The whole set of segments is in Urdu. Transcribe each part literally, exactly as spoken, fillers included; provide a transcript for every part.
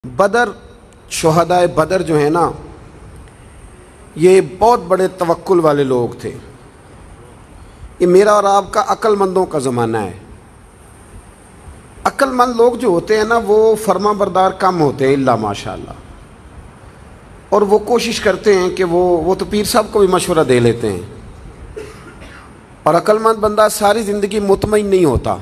بدر شہدائے بدر جو ہیں نا، یہ بہت بڑے توکل والے لوگ تھے۔ یہ میرا اور آپ کا عقل مندوں کا زمانہ ہے۔ عقل مند لوگ جو ہوتے ہیں نا، وہ فرما بردار کم ہوتے ہیں الا ماشاء اللہ، اور وہ کوشش کرتے ہیں کہ وہ وہ تو پیر صاحب کو بھی مشورہ دے لیتے ہیں، اور عقل مند بندہ ساری زندگی مطمئن نہیں ہوتا۔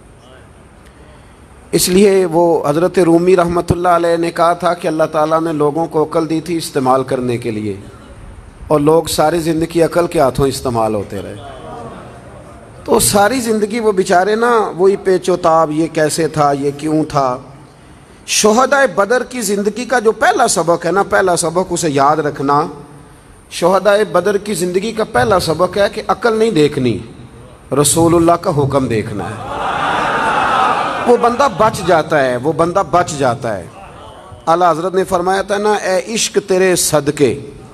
اس لیے وہ حضرت رومی رحمۃ اللہ علیہ نے کہا تھا کہ اللہ تعالیٰ نے لوگوں کو عقل دی تھی استعمال کرنے کے لیے، اور لوگ ساری زندگی عقل کے ہاتھوں استعمال ہوتے رہے۔ تو ساری زندگی وہ بیچارے نا وہی پیچ و تاب، یہ کیسے تھا، یہ کیوں تھا۔ شہدائے بدر کی زندگی کا جو پہلا سبق ہے نا، پہلا سبق اسے یاد رکھنا، شہدائے بدر کی زندگی کا پہلا سبق ہے کہ عقل نہیں دیکھنی، رسول اللہ کا حکم دیکھنا ہے۔ وہ بندہ بچ جاتا ہے، وہ بندہ بچ جاتا ہے۔ اعلیٰ حضرت نے فرمایا تھا نا، اے عشق تیرے صدقے،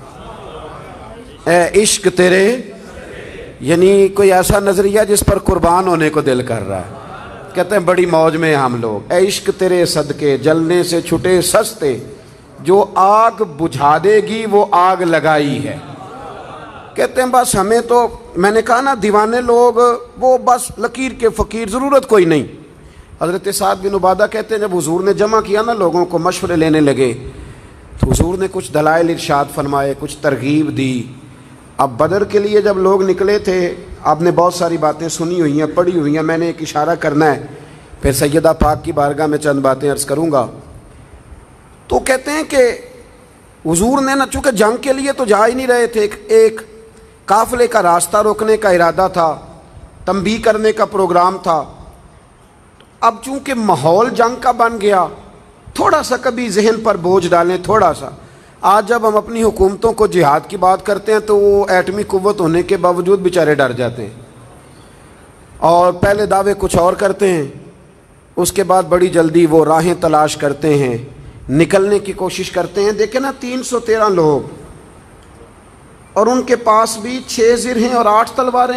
اے عشق تیرے، یعنی کوئی ایسا نظریہ جس پر قربان ہونے کو دل کر رہا ہے۔ کہتے ہیں بڑی موج میں ہم لوگ، اے عشق تیرے صدقے، جلنے سے چھٹے سستے، جو آگ بجھا دے گی وہ آگ لگائی ہے۔ کہتے ہیں بس ہمیں تو، میں نے کہا نا دیوانے لوگ وہ بس لکیر کے فقیر، ضرورت کوئی نہیں۔ حضرت سعد بن عبادہ کہتے ہیں جب حضور نے جمع کیا نا لوگوں کو، مشورے لینے لگے، تو حضور نے کچھ دلائل ارشاد فرمائے، کچھ ترغیب دی۔ اب بدر کے لیے جب لوگ نکلے تھے، آپ نے بہت ساری باتیں سنی ہوئی ہیں، پڑھی ہوئی ہیں، میں نے ایک اشارہ کرنا ہے، پھر سیدہ پاک کی بارگاہ میں چند باتیں عرض کروں گا۔ تو کہتے ہیں کہ حضور نے نا، چونکہ جنگ کے لیے تو جا ہی نہیں رہے تھے، ایک قافلے کا راستہ روکنے کا ارادہ تھا، تنبیہ کرنے کا پروگرام تھا۔ اب چونکہ ماحول جنگ کا بن گیا، تھوڑا سا کبھی ذہن پر بوجھ ڈالیں، تھوڑا سا۔ آج جب ہم اپنی حکومتوں کو جہاد کی بات کرتے ہیں تو وہ ایٹمی قوت ہونے کے باوجود بیچارے ڈر جاتے ہیں، اور پہلے دعوے کچھ اور کرتے ہیں، اس کے بعد بڑی جلدی وہ راہیں تلاش کرتے ہیں، نکلنے کی کوشش کرتے ہیں۔ دیکھیں نا، تین سو تیرہ لوگ، اور ان کے پاس بھی چھ زرہیں اور آٹھ تلواریں،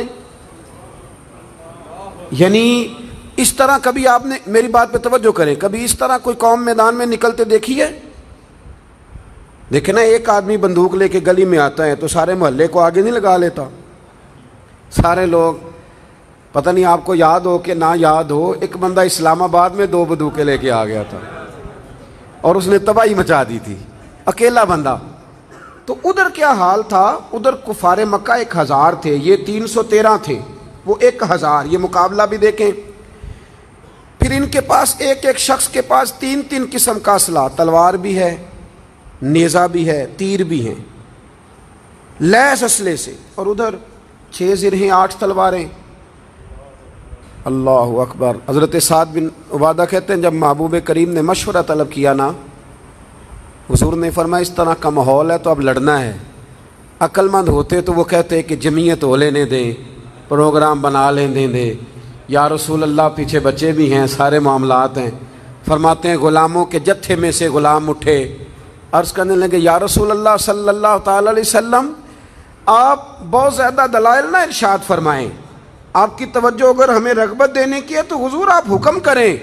یعنی اس طرح کبھی آپ نے، میری بات پہ توجہ کریں، کبھی اس طرح کوئی قوم میدان میں نکلتے دیکھی ہے؟ دیکھیں نا، ایک آدمی بندوق لے کے گلی میں آتا ہے تو سارے محلے کو آگے نہیں لگا لیتا، سارے لوگ، پتہ نہیں آپ کو یاد ہو کہ نہ یاد ہو، ایک بندہ اسلام آباد میں دو بندوقیں لے کے آ گیا تھا اور اس نے تباہی مچا دی تھی، اکیلا بندہ۔ تو ادھر کیا حال تھا؟ ادھر کفار مکہ ایک ہزار تھے، یہ تین سو تیرہ تھے، وہ ایک ہزار۔ یہ مقابلہ بھی دیکھیں۔ پھر ان کے پاس ایک ایک شخص کے پاس تین تین قسم کا اسلحہ، تلوار بھی ہے، نیزہ بھی ہے، تیر بھی ہیں، لیس اسلحے سے، اور ادھر چھ زرہیں آٹھ تلواریں۔ اللہ اکبر۔ حضرت سعد بن عبادہ کہتے ہیں جب محبوب کریم نے مشورہ طلب کیا نا، حضور نے فرمایا اس طرح کا ماحول ہے تو اب لڑنا ہے۔ عقل مند ہوتے تو وہ کہتے کہ جمعیت ہو لینے دیں، پروگرام بنا لینے دیں، یا رسول اللہ پیچھے بچے بھی ہیں، سارے معاملات ہیں۔ فرماتے ہیں غلاموں کے جتھے میں سے غلام اٹھے، عرض کرنے لگے یا رسول اللہ صلی اللہ تعالی علیہ وسلم، آپ بہت زیادہ دلائل نہ ارشاد فرمائیں، آپ کی توجہ اگر ہمیں رغبت دینے کی ہے تو حضور آپ حکم کریں،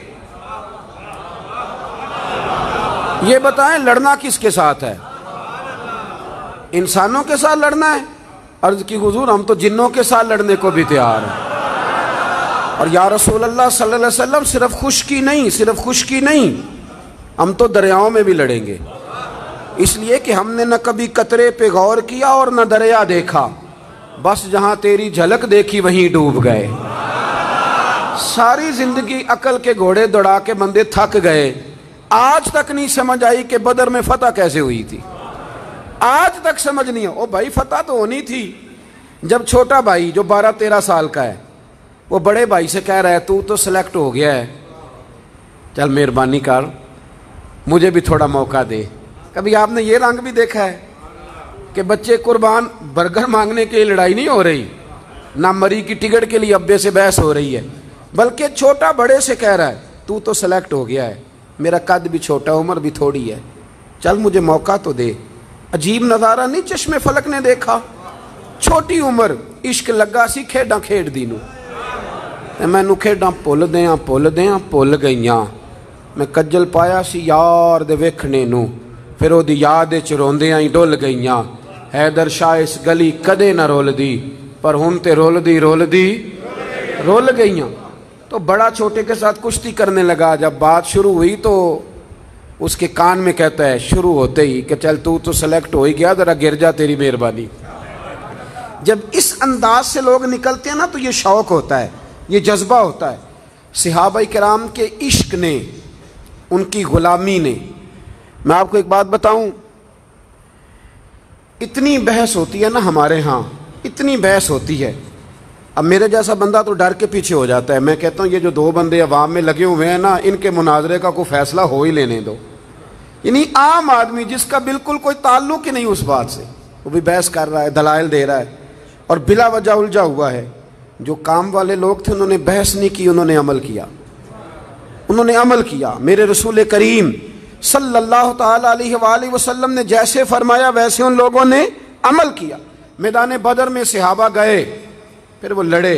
یہ بتائیں لڑنا کس کے ساتھ ہے؟ انسانوں کے ساتھ لڑنا ہے؟ عرض کی حضور ہم تو جنوں کے ساتھ لڑنے کو بھی تیار ہیں۔ اور یا رسول اللہ صلی اللہ علیہ وسلم صرف خشکی نہیں، صرف خشکی نہیں، ہم تو دریاؤں میں بھی لڑیں گے، اس لیے کہ ہم نے نہ کبھی قطرے پہ غور کیا اور نہ دریا دیکھا، بس جہاں تیری جھلک دیکھی وہیں ڈوب گئے۔ ساری زندگی عقل کے گھوڑے دوڑا کے بندے تھک گئے، آج تک نہیں سمجھ آئی کہ بدر میں فتح کیسے ہوئی تھی، آج تک سمجھ نہیں ہو۔ بھائی فتح تو ہونی تھی جب چھوٹا بھائی جو بارہ تیرہ سال کا ہے، وہ بڑے بھائی سے کہہ رہا ہے تو تو سلیکٹ ہو گیا ہے، چل مہربانی کر مجھے بھی تھوڑا موقع دے۔ کبھی آپ نے یہ رنگ بھی دیکھا ہے کہ بچے قربان برگر مانگنے کے لیے لڑائی نہیں ہو رہی، نہ مری کی ٹکٹ کے لیے ابے سے بحث ہو رہی ہے، بلکہ چھوٹا بڑے سے کہہ رہا ہے تو تو سلیکٹ ہو گیا ہے، میرا قد بھی چھوٹا، عمر بھی تھوڑی ہے، چل مجھے موقع تو دے۔ عجیب نظارہ نہیں چشم فلک نے دیکھا؟ چھوٹی عمر، عشق لگا سی کھیڈاں کھیڈ دی نو، مینوں کھیڈاں بھل دیاں بھل دیاں بھل گئیاں، میں کجل پایا سی یار دے ویکھنے نو، پھر او دی یاد وچ روندیاں ہی ڈل گئیاں، حیدر شاہ اس گلی کدے نہ رول دی، پر ہن تے رول دی رول دی رول گئیاں۔ تو بڑا چھوٹے کے ساتھ کشتی کرنے لگا، جب بات شروع ہوئی تو اس کے کان میں کہتا ہے شروع ہوتے ہی کہ چل تو تو سلیکٹ ہو ہی گیا، ذرا گر جا، تیری مہربانی۔ جب اس انداز سے لوگ نکلتے ہیں نا تو یہ شوق ہوتا ہے، یہ جذبہ ہوتا ہے۔ صحابہ کرام کے عشق نے، ان کی غلامی نے، میں آپ کو ایک بات بتاؤں، اتنی بحث ہوتی ہے نا ہمارے ہاں، اتنی بحث ہوتی ہے، اب میرے جیسا بندہ تو ڈر کے پیچھے ہو جاتا ہے، میں کہتا ہوں یہ جو دو بندے عوام میں لگے ہوئے ہیں نا، ان کے مناظرے کا کوئی فیصلہ ہو ہی لینے دو۔ یعنی عام آدمی جس کا بالکل کوئی تعلق ہی نہیں اس بات سے، وہ بھی بحث کر رہا ہے، دلائل دے رہا ہے اور بلا وجہ الجھا ہوا ہے۔ جو کام والے لوگ تھے انہوں نے بحث نہیں کی، انہوں نے عمل کیا، انہوں نے عمل کیا۔ میرے رسول کریم صلی اللہ تعالی علیہ وآلہ وسلم نے جیسے فرمایا ویسے ان لوگوں نے عمل کیا۔ میدان بدر میں صحابہ گئے، پھر وہ لڑے۔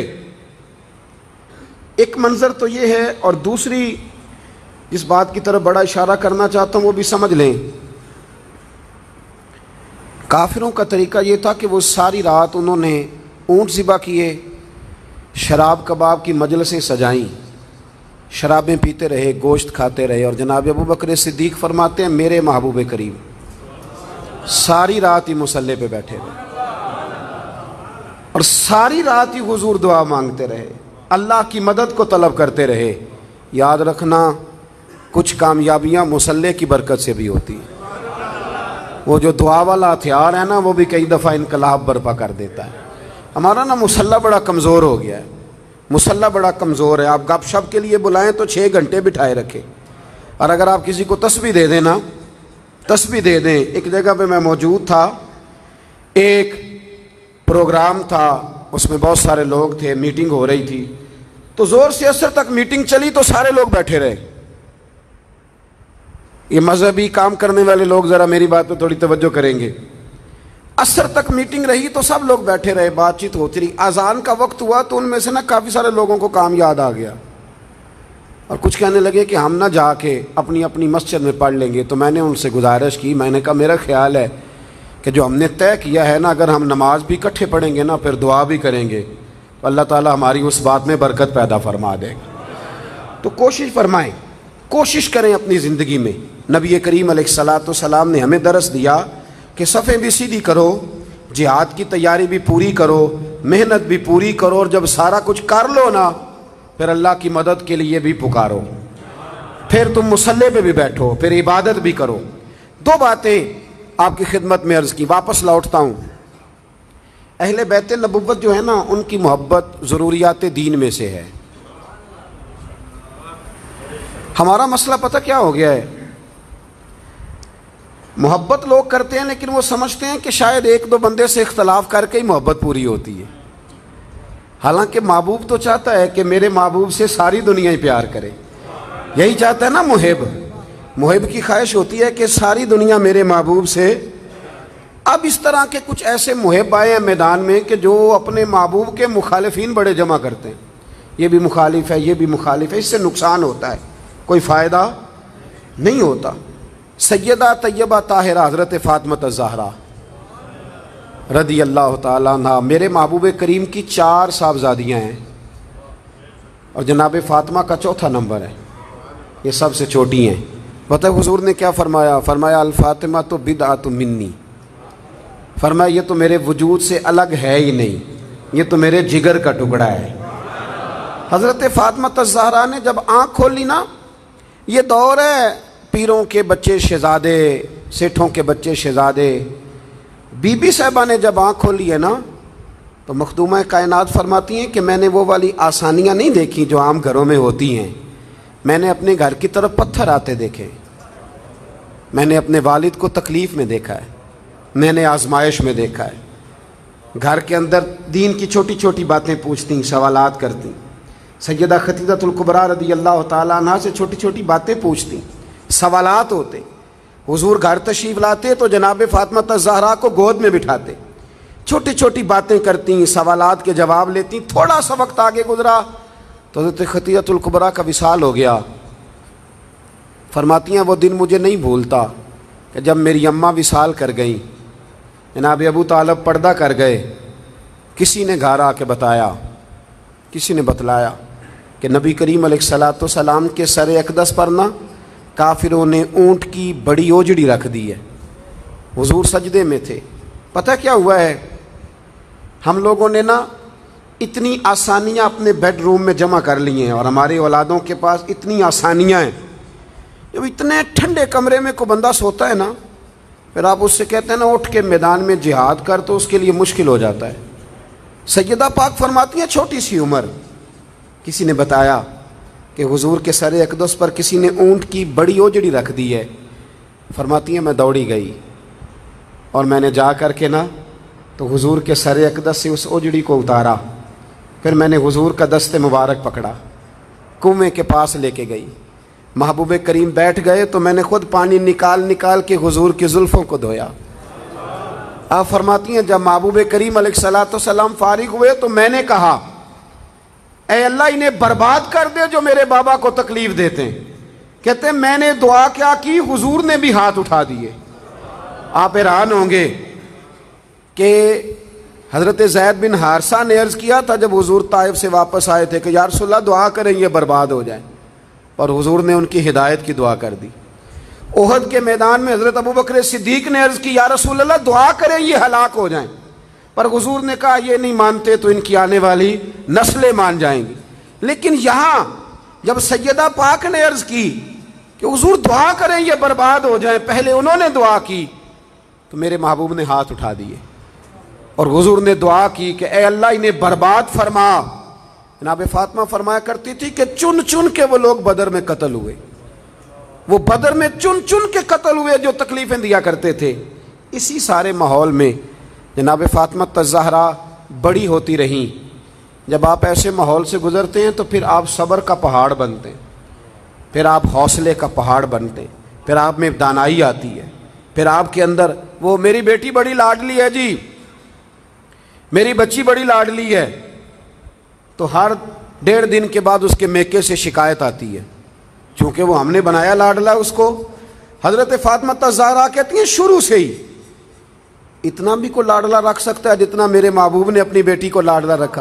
ایک منظر تو یہ ہے، اور دوسری جس بات کی طرف بڑا اشارہ کرنا چاہتا ہوں وہ بھی سمجھ لیں۔ کافروں کا طریقہ یہ تھا کہ وہ ساری رات انہوں نے اونٹ ذبح کیے، شراب کباب کی مجلسیں سجائیں، شرابیں پیتے رہے، گوشت کھاتے رہے، اور جناب ابو بکر صدیق فرماتے ہیں میرے محبوب کریم ساری رات ہی مصلی پہ بیٹھے رہے اور ساری رات ہی حضور دعا مانگتے رہے، اللہ کی مدد کو طلب کرتے رہے۔ یاد رکھنا کچھ کامیابیاں مصلی کی برکت سے بھی ہوتی ہیں۔ وہ جو دعا والا ہتھیار ہے نا وہ بھی کئی دفعہ انقلاب برپا کر دیتا ہے۔ ہمارا نا مصلی بڑا کمزور ہو گیا ہے، مصلی بڑا کمزور ہے۔ آپ گپ شپ کے لیے بلائیں تو چھ گھنٹے بٹھائے رکھے، اور اگر آپ کسی کو تسبیح دے دیں نا، تسبیح دے دیں۔ ایک جگہ پہ میں موجود تھا، ایک پروگرام تھا، اس میں بہت سارے لوگ تھے، میٹنگ ہو رہی تھی، تو زور سے عصر تک میٹنگ چلی تو سارے لوگ بیٹھے رہے۔ یہ مذہبی کام کرنے والے لوگ ذرا میری بات پہ تھوڑی توجہ کریں گے۔ عصر تک میٹنگ رہی تو سب لوگ بیٹھے رہے، بات چیت ہوتی رہی۔ اذان کا وقت ہوا تو ان میں سے نا کافی سارے لوگوں کو کام یاد آ گیا، اور کچھ کہنے لگے کہ ہم نہ جا کے اپنی اپنی مسجد میں پڑھ لیں گے۔ تو میں نے ان سے گزارش کی، میں نے کہا میرا خیال ہے کہ جو ہم نے طے کیا ہے نا، اگر ہم نماز بھی اکٹھے پڑھیں گے نا، پھر دعا بھی کریں گے تو اللہ تعالیٰ ہماری اس بات میں برکت پیدا فرما دے گا۔ تو کوشش فرمائیں، کوشش کریں اپنی زندگی میں۔ نبی کریم علیہ الصلاۃ والسلام نے ہمیں درس دیا کہ صفیں بھی سیدھی کرو، جہاد کی تیاری بھی پوری کرو، محنت بھی پوری کرو، اور جب سارا کچھ کر لو نا پھر اللہ کی مدد کے لیے بھی پکارو، پھر تم مصلی پہ بھی بیٹھو، پھر عبادت بھی کرو۔ دو باتیں آپ کی خدمت میں عرض کی، واپس لوٹتا ہوں۔ اہل بیت نبوت جو ہے نا، ان کی محبت ضروریات دین میں سے ہے۔ ہمارا مسئلہ پتہ کیا ہو گیا ہے؟ محبت لوگ کرتے ہیں لیکن وہ سمجھتے ہیں کہ شاید ایک دو بندے سے اختلاف کر کے ہی محبت پوری ہوتی ہے، حالانکہ محبوب تو چاہتا ہے کہ میرے محبوب سے ساری دنیا ہی پیار کرے۔ یہی چاہتا ہے نا محب، محب کی خواہش ہوتی ہے کہ ساری دنیا میرے محبوب سے۔ اب اس طرح کے کچھ ایسے محب آئے ہیں میدان میں کہ جو اپنے محبوب کے مخالفین بڑے جمع کرتے ہیں، یہ بھی مخالف ہے، یہ بھی مخالف ہے، اس سے نقصان ہوتا ہے، کوئی فائدہ نہیں ہوتا۔ سیدہ طیبہ طاہرہ حضرت فاطمہ الزہرا رضی اللہ تعالیٰ عنہ، میرے محبوب کریم کی چار صاحبزادیاں ہیں، اور جناب فاطمہ کا چوتھا نمبر ہے، یہ سب سے چھوٹی ہیں۔ بتائیں حضور نے کیا فرمایا؟ فرمایا الفاطمہ تو بدعۃ منی، فرمایا یہ تو میرے وجود سے الگ ہے ہی نہیں، یہ تو میرے جگر کا ٹکڑا ہے۔ حضرت فاطمہ الزہرا نے جب آنکھ کھولی نا، یہ دور ہے پیروں کے بچے شہزادے، سیٹھوں کے بچے شہزادے۔ بی بی صاحبہ نے جب آنکھ کھولی ہے نا تو مخدومہ کائنات فرماتی ہیں کہ میں نے وہ والی آسانیاں نہیں دیکھی جو عام گھروں میں ہوتی ہیں، میں نے اپنے گھر کی طرف پتھر آتے دیکھے، میں نے اپنے والد کو تکلیف میں دیکھا ہے، میں نے آزمائش میں دیکھا ہے۔ گھر کے اندر دین کی چھوٹی چھوٹی باتیں پوچھتی، سوالات کرتی، سیدہ خدیجہ الکبریٰ رضی اللہ تعالیٰ عنہ سے چھوٹی چھوٹی باتیں پوچھتی، سوالات ہوتے۔ حضور گھر تشریف لاتے تو جناب فاطمہ الزہرا کو گود میں بٹھاتے، چھوٹی چھوٹی باتیں کرتی، سوالات کے جواب لیتی۔ تھوڑا سا وقت آگے گزرا تو حضرت خدیجہ الکبریٰ کا وصال ہو گیا۔ فرماتی ہیں وہ دن مجھے نہیں بھولتا کہ جب میری اماں وصال کر گئیں، جناب ابو طالب پردہ کر گئے، کسی نے گھر آ کے بتایا، کسی نے بتلایا کہ نبی کریم علیہ الصلوۃ والسلام کے سر اقدس پر نا کافروں نے اونٹ کی بڑی اوجڑی رکھ دی ہے۔ حضور سجدے میں تھے۔ پتہ کیا ہوا ہے، ہم لوگوں نے نا اتنی آسانیاں اپنے بیڈ روم میں جمع کر لی ہیں، اور ہماری اولادوں کے پاس اتنی آسانیاں ہیں، جب اتنے ٹھنڈے کمرے میں کوئی بندہ سوتا ہے نا، پھر آپ اس سے کہتے ہیں نا اٹھ کے میدان میں جہاد کر، تو اس کے لیے مشکل ہو جاتا ہے۔ سیدہ پاک فرماتی ہیں چھوٹی سی عمر، کسی نے بتایا کہ حضور کے سر اقدس پر کسی نے اونٹ کی بڑی اوجڑی رکھ دی ہے۔ فرماتی ہیں میں دوڑی گئی اور میں نے جا کر کے نا تو حضور کے سر اقدس سے اس اوجڑی کو اتارا، پھر میں نے حضور کا دست مبارک پکڑا، کنویں کے پاس لے کے گئی، محبوب کریم بیٹھ گئے تو میں نے خود پانی نکال نکال کے حضور کی زلفوں کو دھویا۔ آپ فرماتی ہیں جب محبوب کریم علیہ الصلوۃ والسلام فارغ ہوئے تو میں نے کہا اے اللہ انہیں برباد کر دے جو میرے بابا کو تکلیف دیتے ہیں۔ کہتے ہیں میں نے دعا کیا کی، حضور نے بھی ہاتھ اٹھا دیے۔ آپ حیران ہوں گے کہ حضرت زید بن حارثہ نے عرض کیا تھا جب حضور طائف سے واپس آئے تھے کہ یا رسول اللہ دعا کریں یہ برباد ہو جائیں، اور حضور نے ان کی ہدایت کی دعا کر دی۔ احد کے میدان میں حضرت ابوبکر صدیق نے عرض کی یا رسول اللہ دعا کریں یہ ہلاک ہو جائیں، پر حضور نے کہا یہ نہیں مانتے تو ان کی آنے والی نسلیں مان جائیں گی۔ لیکن یہاں جب سیدہ پاک نے عرض کی کہ حضور دعا کریں یہ برباد ہو جائیں، پہلے انہوں نے دعا کی تو میرے محبوب نے ہاتھ اٹھا دیے، اور حضور نے دعا کی کہ اے اللہ انہیں برباد فرما۔ جناب فاطمہ فرمایا کرتی تھی کہ چن چن کے وہ لوگ بدر میں قتل ہوئے، وہ بدر میں چن چن کے قتل ہوئے جو تکلیفیں دیا کرتے تھے۔ اسی سارے ماحول میں جناب فاطمہ الزہرا بڑی ہوتی رہیں۔ جب آپ ایسے ماحول سے گزرتے ہیں تو پھر آپ صبر کا پہاڑ بنتے ہیں، پھر آپ حوصلے کا پہاڑ بنتے ہیں، پھر آپ میں دانائی آتی ہے، پھر آپ کے اندر وہ میری بیٹی بڑی لاڈلی ہے جی، میری بچی بڑی لاڈلی ہے، تو ہر ڈیڑھ دن کے بعد اس کے میکے سے شکایت آتی ہے، چونکہ وہ ہم نے بنایا لاڈلا اس کو۔ حضرت فاطمہ الزہرا کہتی ہیں شروع سے ہی اتنا بھی کو لاڈلا رکھ سکتا ہے جتنا میرے محبوب نے اپنی بیٹی کو لاڈلا رکھا،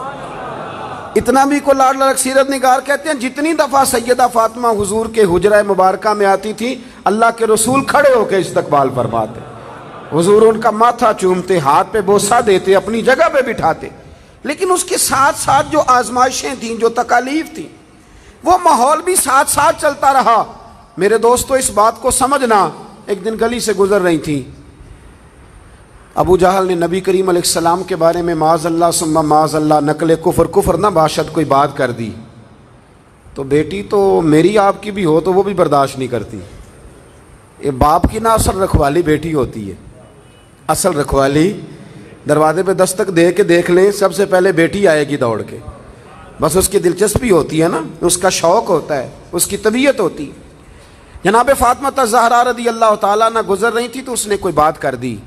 اتنا بھی کو لاڈلا رکھ۔ سیرت نگار کہتے ہیں جتنی دفعہ سیدہ فاطمہ حضور کے حجرہ مبارکہ میں آتی تھی اللہ کے رسول کھڑے ہو کے استقبال فرماتے، حضور ان کا ماتھا چومتے، ہاتھ پہ بوسہ دیتے، اپنی جگہ پہ بٹھاتے۔ لیکن اس کے ساتھ ساتھ جو آزمائشیں تھیں، جو تکالیف تھیں، وہ ماحول بھی ساتھ ساتھ چلتا رہا۔ میرے دوستو اس بات کو سمجھنا، ایک دن گلی سے گزر رہی تھی، ابو جہل نے نبی کریم علیہ السلام کے بارے میں معاذ اللہ ثم معاذ اللہ نقل کفر کفر نہ باشد کوئی بات کر دی، تو بیٹی تو میری آپ کی بھی ہو تو وہ بھی برداشت نہیں کرتی۔ یہ باپ کی نہ اصل رکھوالی بیٹی ہوتی ہے، اصل رکھوالی دروازے پہ دستک دے کے دیکھ لیں سب سے پہلے بیٹی آئے گی دوڑ کے، بس اس کی دلچسپی ہوتی ہے نا، اس کا شوق ہوتا ہے، اس کی طبیعت ہوتی۔ جناب فاطمہ الزہرا رضی اللہ تعالیٰ نہ گزر رہی تھی تو اس نے کوئی بات کر دی،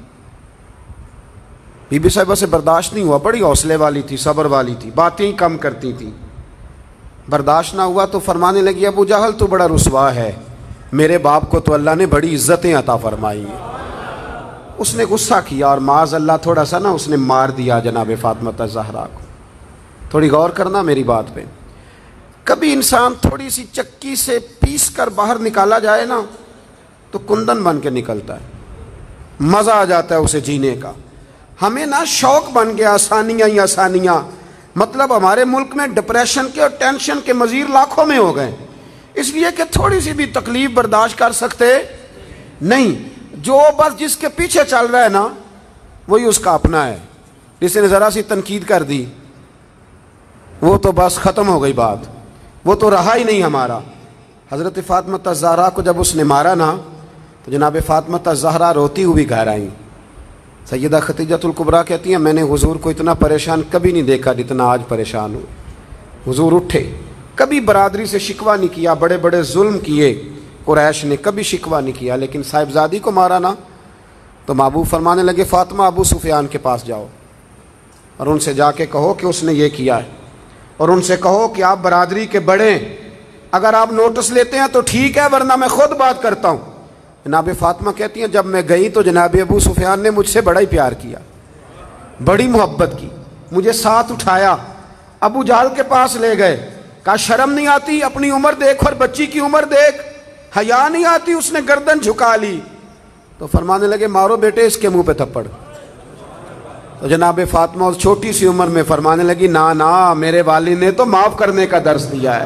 بی بی صاحبہ سے برداشت نہیں ہوا، بڑی حوصلے والی تھی، صبر والی تھی، باتیں ہی کم کرتی تھی، برداشت نہ ہوا تو فرمانے لگی ابو جہل تو بڑا رسوا ہے، میرے باپ کو تو اللہ نے بڑی عزتیں عطا فرمائی ہیں۔ اس نے غصہ کیا اور معاذ اللہ تھوڑا سا نا اس نے مار دیا جناب فاطمہ الزہرا کو۔ تھوڑی غور کرنا میری بات پہ، کبھی انسان تھوڑی سی چکی سے پیس کر باہر نکالا جائے نا تو کندن بن کے نکلتا ہے، مزہ آ جاتا ہے اسے جینے کا۔ ہمیں نا شوق بن گیا آسانیاں ہی آسانیاں، مطلب ہمارے ملک میں ڈپریشن کے اور ٹینشن کے مزید لاکھوں میں ہو گئے، اس لیے کہ تھوڑی سی بھی تکلیف برداشت کر سکتے نہیں۔ جو بس جس کے پیچھے چل رہا ہے نا وہی اس کا اپنا ہے، جس نے ذرا سی تنقید کر دی وہ تو بس ختم ہو گئی بات، وہ تو رہا ہی نہیں ہمارا۔ حضرت فاطمہ الزہرا کو جب اس نے مارا نا تو جناب فاطمہ الزہرا روتی ہوئی گھر آئیں۔ سیدہ ختیجۃ الکبریٰ کہتی ہیں میں نے حضور کو اتنا پریشان کبھی نہیں دیکھا جتنا آج پریشان ہوئے۔ حضور اٹھے، کبھی برادری سے شکوہ نہیں کیا، بڑے بڑے ظلم کیے قریش نے، کبھی شکوہ نہیں کیا، لیکن صاحبزادی کو مارا نا تو محبوب فرمانے لگے فاطمہ ابو سفیان کے پاس جاؤ اور ان سے جا کے کہو کہ اس نے یہ کیا ہے، اور ان سے کہو کہ آپ برادری کے بڑے، اگر آپ نوٹس لیتے ہیں تو ٹھیک ہے ورنہ میں خود بات کرتا ہوں۔ جناب فاطمہ کہتی ہیں جب میں گئی تو جناب ابو سفیان نے مجھ سے بڑا ہی پیار کیا، بڑی محبت کی، مجھے ساتھ اٹھایا، ابو جہل کے پاس لے گئے، کہا شرم نہیں آتی، اپنی عمر دیکھ اور بچی کی عمر دیکھ، حیا نہیں آتی؟ اس نے گردن جھکا لی تو فرمانے لگے مارو بیٹے اس کے منہ پہ تھپڑ۔ تو جناب فاطمہ اس چھوٹی سی عمر میں فرمانے لگی نا نا، میرے والد نے تو معاف کرنے کا درس دیا ہے۔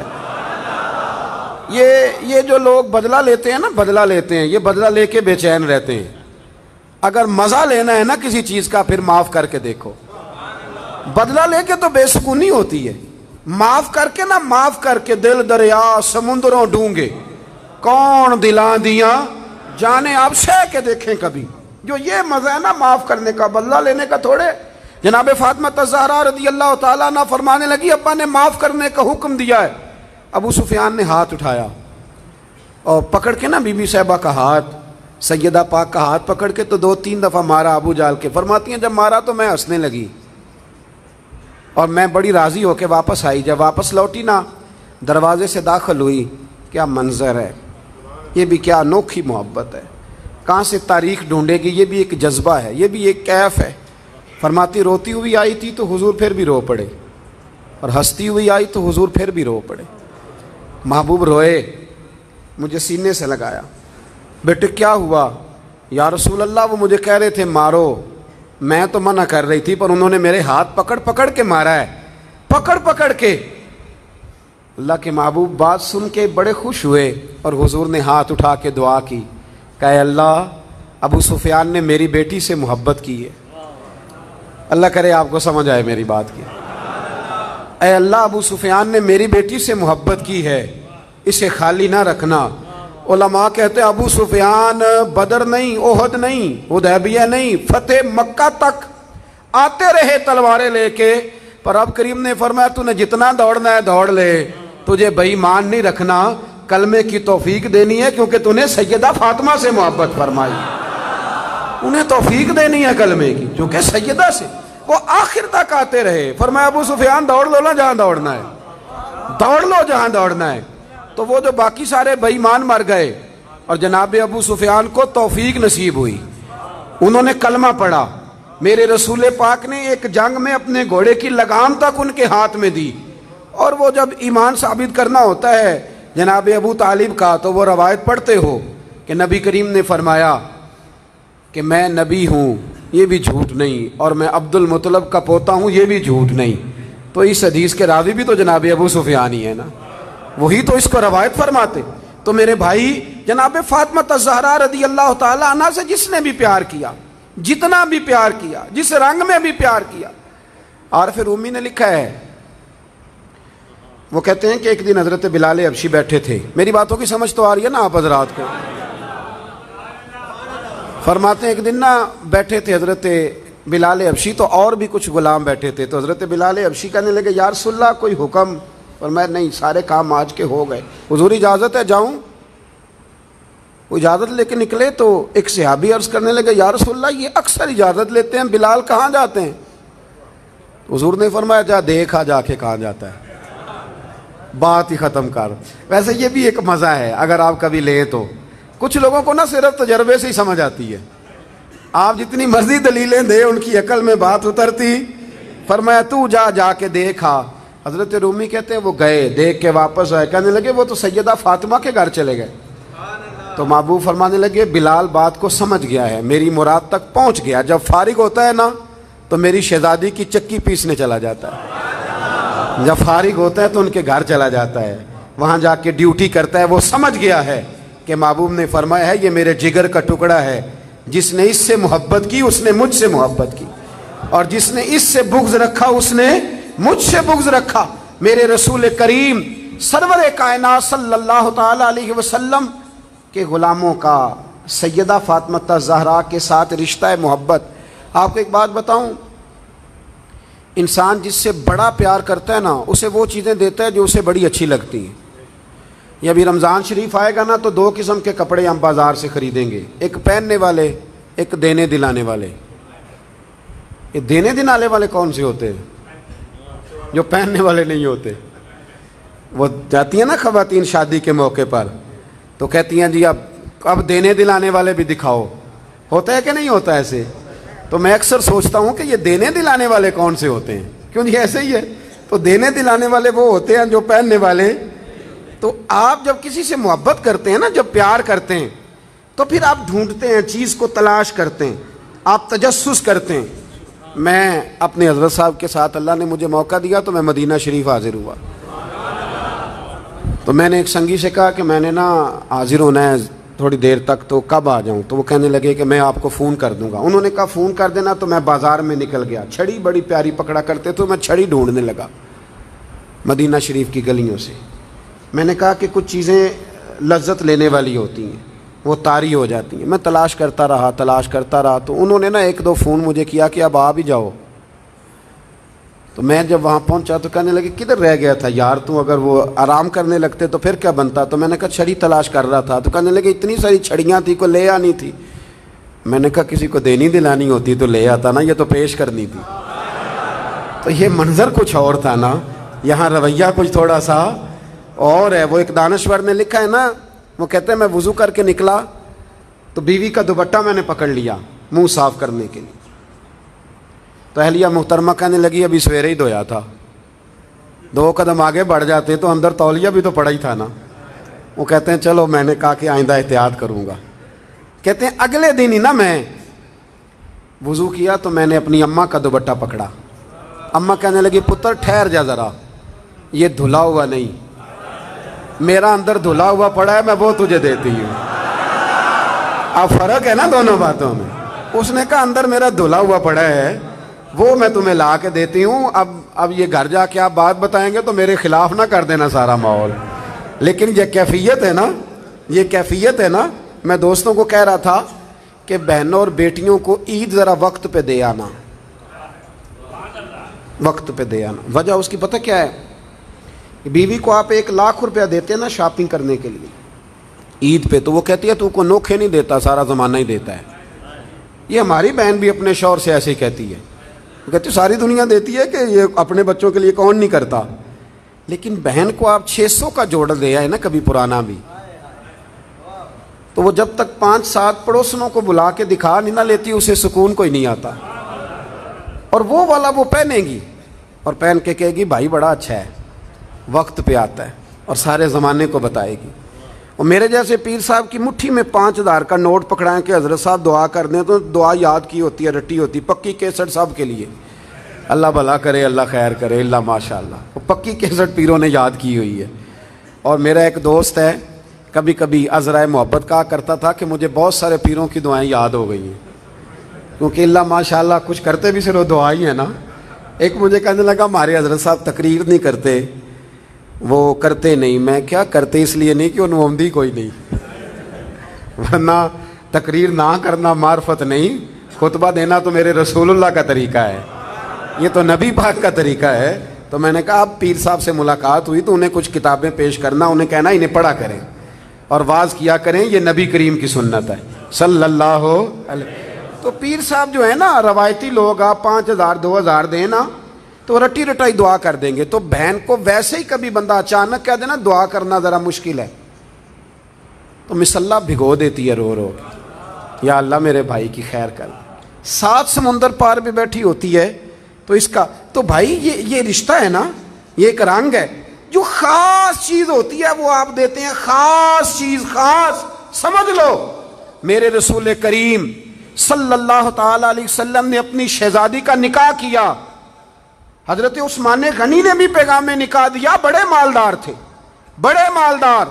یہ یہ جو لوگ بدلہ لیتے ہیں نا، بدلہ لیتے ہیں، یہ بدلہ لے کے بے چین رہتے ہیں۔ اگر مزہ لینا ہے نا کسی چیز کا، پھر معاف کر کے دیکھو۔ بدلہ لے کے تو بے سکونی ہوتی ہے، معاف کر کے نا، معاف کر کے دل دریا سمندروں ڈونگے، کون دلاں دیاں جانے آپ سہ کے دیکھیں کبھی۔ جو یہ مزہ ہے نا معاف کرنے کا، بدلہ لینے کا تھوڑے۔ جناب فاطمہ الزہرا رضی اللہ تعالیٰ عنہ فرمانے لگی ابا نے معاف کرنے کا حکم دیا ہے۔ ابو سفیان نے ہاتھ اٹھایا اور پکڑ کے نا بی بی صاحبہ کا ہاتھ، سیدہ پاک کا ہاتھ پکڑ کے تو دو تین دفعہ مارا ابو جہل کے۔ فرماتی ہیں جب مارا تو میں ہنسنے لگی اور میں بڑی راضی ہو کے واپس آئی۔ جب واپس لوٹی نا، دروازے سے داخل ہوئی، کیا منظر ہے، یہ بھی کیا انوکھی محبت ہے، کہاں سے تاریخ ڈھونڈے گی، یہ بھی ایک جذبہ ہے، یہ بھی ایک کیف ہے۔ فرماتی روتی ہوئی آئی تھی تو حضور پھر بھی رو پڑے، اور ہنستی ہوئی آئی تو حضور پھر بھی رو پڑے۔ محبوب روئے، مجھے سینے سے لگایا، بیٹے کیا ہوا؟ یا رسول اللہ وہ مجھے کہہ رہے تھے مارو، میں تو منع کر رہی تھی پر انہوں نے میرے ہاتھ پکڑ پکڑ کے مارا ہے، پکڑ پکڑ کے۔ اللہ کے محبوب بات سن کے بڑے خوش ہوئے اور حضور نے ہاتھ اٹھا کے دعا کی، کہ اللہ ابو سفیان نے میری بیٹی سے محبت کی ہے۔ اللہ کرے آپ کو سمجھ آئے میری بات کی۔ اے اللہ ابو سفیان نے میری بیٹی سے محبت کی ہے، اسے خالی نہ رکھنا۔ علماء کہتے ہیں ابو سفیان بدر نہیں، احد نہیں، حدیبیہ نہیں، فتح مکہ تک آتے رہے تلواریں لے کے، پر اب کریم نے فرمایا تو نے جتنا دوڑنا ہے دوڑ لے، تجھے بے ایمان نہیں رکھنا، کلمے کی توفیق دینی ہے کیونکہ تو نے سیدہ فاطمہ سے محبت فرمائی، انہیں توفیق دینی ہے کلمے کی کیونکہ سیدہ سے۔ وہ آخر تک آتے رہے، فرمایا ابو سفیان دوڑ لو نا جہاں دوڑنا ہے، دوڑ لو جہاں دوڑنا ہے۔ تو وہ جو باقی سارے بے ایمان مر گئے اور جناب ابو سفیان کو توفیق نصیب ہوئی، انہوں نے کلمہ پڑھا۔ میرے رسول پاک نے ایک جنگ میں اپنے گھوڑے کی لگام تک ان کے ہاتھ میں دی، اور وہ جب ایمان ثابت کرنا ہوتا ہے جناب ابو طالب کا تو وہ روایت پڑھتے ہو کہ نبی کریم نے فرمایا کہ میں نبی ہوں، یہ بھی جھوٹ نہیں، اور میں عبد المطلب کا پوتا ہوں، یہ بھی جھوٹ نہیں۔ تو اس حدیث کے راوی بھی تو جناب ابو سفیان ہی ہے نا، وہی تو اس کو روایت فرماتے۔ تو میرے بھائی جناب فاطمہ الزہرا رضی اللہ تعالیٰ عنہ سے جس نے بھی پیار کیا، جتنا بھی پیار کیا، جس رنگ میں بھی پیار کیا، عارف رومی نے لکھا ہے، وہ کہتے ہیں کہ ایک دن حضرت بلال حبشی بیٹھے تھے، میری باتوں کی سمجھ تو آ رہی ہے نا آپ حضرات کو؟ فرماتے ہیں ایک دن نا بیٹھے تھے حضرت بلال حبشی، تو اور بھی کچھ غلام بیٹھے تھے، تو حضرت بلال حبشی کہنے لگے یا رسول اللہ کوئی حکم؟ فرمایا نہیں، سارے کام آج کے ہو گئے، حضور اجازت ہے جاؤں؟ وہ اجازت لے کے نکلے تو ایک صحابی عرض کرنے لگے یا رسول اللہ یہ اکثر اجازت لیتے ہیں، بلال کہاں جاتے ہیں؟ حضور نے فرمایا جا دیکھا جا کے کہاں جاتا ہے، بات ہی ختم کر۔ ویسے یہ بھی ایک مزہ ہے اگر آپ کبھی لیں تو، کچھ لوگوں کو نا صرف تجربے سے ہی سمجھ آتی ہے، آپ جتنی مرضی دلیلیں دیں ان کی عقل میں بات اترتی۔ فرمایا تو جا جا کے دیکھا۔ حضرت رومی کہتے ہیں وہ گئے، دیکھ کے واپس آئے، کہنے لگے وہ تو سیدہ فاطمہ کے گھر چلے گئے۔ تو محبوب فرمانے لگے بلال بات کو سمجھ گیا ہے، میری مراد تک پہنچ گیا، جب فارغ ہوتا ہے نا تو میری شہزادی کی چکی پیسنے چلا جاتا ہے، جب فارغ ہوتا ہے تو ان کے گھر چلا جاتا ہے، وہاں جا کے ڈیوٹی کرتا ہے۔ وہ سمجھ گیا ہے کہ محبوب نے فرمایا ہے یہ میرے جگر کا ٹکڑا ہے، جس نے اس سے محبت کی اس نے مجھ سے محبت کی، اور جس نے اس سے بغض رکھا اس نے مجھ سے بغض رکھا۔ میرے رسول کریم سرور کائنات صلی اللہ تعالی علیہ وسلم کے غلاموں کا سیدہ فاطمہ الزہرا کے ساتھ رشتہ محبت۔ آپ کو ایک بات بتاؤں، انسان جس سے بڑا پیار کرتا ہے نا اسے وہ چیزیں دیتا ہے جو اسے بڑی اچھی لگتی ہیں۔ یہ ابھی رمضان شریف آئے گا نا تو دو قسم کے کپڑے ہم بازار سے خریدیں گے، ایک پہننے والے، ایک دینے دلانے والے۔ یہ دینے دلانے والے کون سے ہوتے ہیں؟ جو پہننے والے نہیں ہوتے، وہ جاتی ہیں نا خواتین شادی کے موقع پر تو کہتی ہیں جی اب اب دینے دلانے والے بھی دکھاؤ. ہوتا ہے کہ نہیں ہوتا ایسے؟ تو میں اکثر سوچتا ہوں کہ یہ دینے دلانے والے کون سے ہوتے ہیں؟ کیوں جی ایسے ہی ہے. تو دینے دلانے والے وہ ہوتے ہیں جو پہننے والے. تو آپ جب کسی سے محبت کرتے ہیں نا، جب پیار کرتے ہیں تو پھر آپ ڈھونڈتے ہیں، چیز کو تلاش کرتے ہیں، آپ تجسس کرتے ہیں. میں اپنے حضرت صاحب کے ساتھ اللہ نے مجھے موقع دیا تو میں مدینہ شریف حاضر ہوا. تو میں نے ایک سنگی سے کہا کہ میں نے نا حاضر ہونا ہے تھوڑی دیر تک، تو کب آ جاؤں؟ تو وہ کہنے لگے کہ میں آپ کو فون کر دوں گا. انہوں نے کہا فون کر دینا. تو میں بازار میں نکل گیا. چھڑی بڑی پیاری پکڑا کرتے تو میں چھڑی ڈھونڈنے لگا مدینہ شریف کی گلیوں سے. میں نے کہا کہ کچھ چیزیں لذت لینے والی ہوتی ہیں، وہ طاری ہو جاتی ہیں. میں تلاش کرتا رہا تلاش کرتا رہا تو انہوں نے نا ایک دو فون مجھے کیا کہ اب آ بھی جاؤ. تو میں جب وہاں پہنچا تو کہنے لگے کدھر رہ گیا تھا یار تو، اگر وہ آرام کرنے لگتے تو پھر کیا بنتا؟ تو میں نے کہا چھڑی تلاش کر رہا تھا. تو کہنے لگے اتنی ساری چھڑیاں تھی کو لے آنی تھی. میں نے کہا کسی کو دینی دلانی ہوتی تو لے آتا نا، یہ تو پیش کرنی تھی. تو یہ منظر کچھ اور تھا نا، یہاں رویہ کچھ تھوڑا سا اور ہے. وہ ایک دانشور نے لکھا ہے نا، وہ کہتے ہیں میں وضو کر کے نکلا تو بیوی کا دوپٹہ میں نے پکڑ لیا منہ صاف کرنے کے لیے. تو اہلیہ محترمہ کہنے لگی ابھی سویرے ہی دھویا تھا. دو قدم آگے بڑھ جاتے تو اندر تولیہ بھی تو پڑا ہی تھا نا. وہ کہتے ہیں چلو میں نے کہا کہ آئندہ احتیاط کروں گا. کہتے ہیں اگلے دن ہی نا میں وضو کیا تو میں نے اپنی اماں کا دوپٹہ پکڑا. اماں کہنے لگی پتر ٹھہر جا ذرا، یہ دھلا ہوا نہیں، میرا اندر دھلا ہوا پڑا ہے، میں وہ تجھے دیتی ہوں. اب فرق ہے نا دونوں باتوں میں. اس نے کہا اندر میرا دھلا ہوا پڑا ہے، وہ میں تمہیں لا کے دیتی ہوں. اب اب یہ گھر جا کے آپ بات بتائیں گے تو میرے خلاف نہ کر دینا سارا ماحول. لیکن یہ کیفیت ہے نا، یہ کیفیت ہے نا. میں دوستوں کو کہہ رہا تھا کہ بہنوں اور بیٹیوں کو عید ذرا وقت پہ دے آنا، وقت پہ دے آنا. وجہ اس کی پتہ کیا ہے؟ بیوی کو آپ ایک لاکھ روپیہ دیتے ہیں نا شاپنگ کرنے کے لیے عید پہ، تو وہ کہتی ہے تو کو نوکھے نہیں دیتا، سارا زمانہ ہی دیتا ہے. یہ ہماری بہن بھی اپنے شوہر سے ایسے ہی کہتی ہے، کہتی ساری دنیا دیتی ہے کہ یہ اپنے بچوں کے لیے کون نہیں کرتا. لیکن بہن کو آپ چھ سو کا جوڑا دے آئے نا کبھی پرانا بھی، تو وہ جب تک پانچ سات پڑوسنوں کو بلا کے دکھا نہیں نہ لیتی اسے سکون کوئی نہیں آتا. اور وہ والا وہ پہنے گی اور پہن کے کہے گی بھائی بڑا اچھا ہے، وقت پہ آتا ہے اور سارے زمانے کو بتائے گی. اور میرے جیسے پیر صاحب کی مٹھی میں پانچ ہزار کا نوٹ پکڑائیں کہ حضرت صاحب دعا کر دیں تو دعا یاد کی ہوتی ہے، رٹی ہوتی، پکی کیسٹ سب کے لیے. اللہ بھلا کرے، اللہ خیر کرے، اللہ ماشاء اللہ. وہ پکی کیسٹ پیروں نے یاد کی ہوئی ہے. اور میرا ایک دوست ہے کبھی کبھی عذرائے محبت کہا کرتا تھا کہ مجھے بہت سارے پیروں کی دعائیں یاد ہو گئی ہیں، کیونکہ اللہ ماشاء اللہ کچھ کرتے بھی صرف دعا ہی ہے نا. ایک مجھے کہنے لگا ہمارے حضرت صاحب تقریر نہیں کرتے، وہ کرتے نہیں. میں کیا کرتے اس لیے نہیں کہ انہوں عمدی کوئی نہیں، ورنہ تقریر نہ کرنا معرفت نہیں، خطبہ دینا تو میرے رسول اللہ کا طریقہ ہے، یہ تو نبی پاک کا طریقہ ہے. تو میں نے کہا اب پیر صاحب سے ملاقات ہوئی تو انہیں کچھ کتابیں پیش کرنا، انہیں کہنا انہیں پڑھا کریں اور واز کیا کریں، یہ نبی کریم کی سنت ہے صلی اللہ علیہ. تو پیر صاحب جو ہے نا روایتی لوگ، آپ پانچ ہزار دو ہزار دیں نا تو رٹی رٹائی دعا کر دیں گے. تو بہن کو ویسے ہی کبھی بندہ اچانک کہہ دینا دعا کرنا ذرا مشکل ہے تو مصلہ بھگو دیتی ہے رو رو کے، یا اللہ میرے بھائی کی خیر کر. سات سمندر پار بھی بیٹھی ہوتی ہے تو اس کا تو بھائی یہ یہ رشتہ ہے نا، یہ ایک رنگ ہے. جو خاص چیز ہوتی ہے وہ آپ دیتے ہیں، خاص چیز، خاص سمجھ لو. میرے رسول کریم صلی اللہ تعالی علیہ وسلم نے اپنی شہزادی کا نکاح کیا. حضرت عثمان غنی نے بھی پیغام نکاح دیا، بڑے مالدار تھے، بڑے مالدار.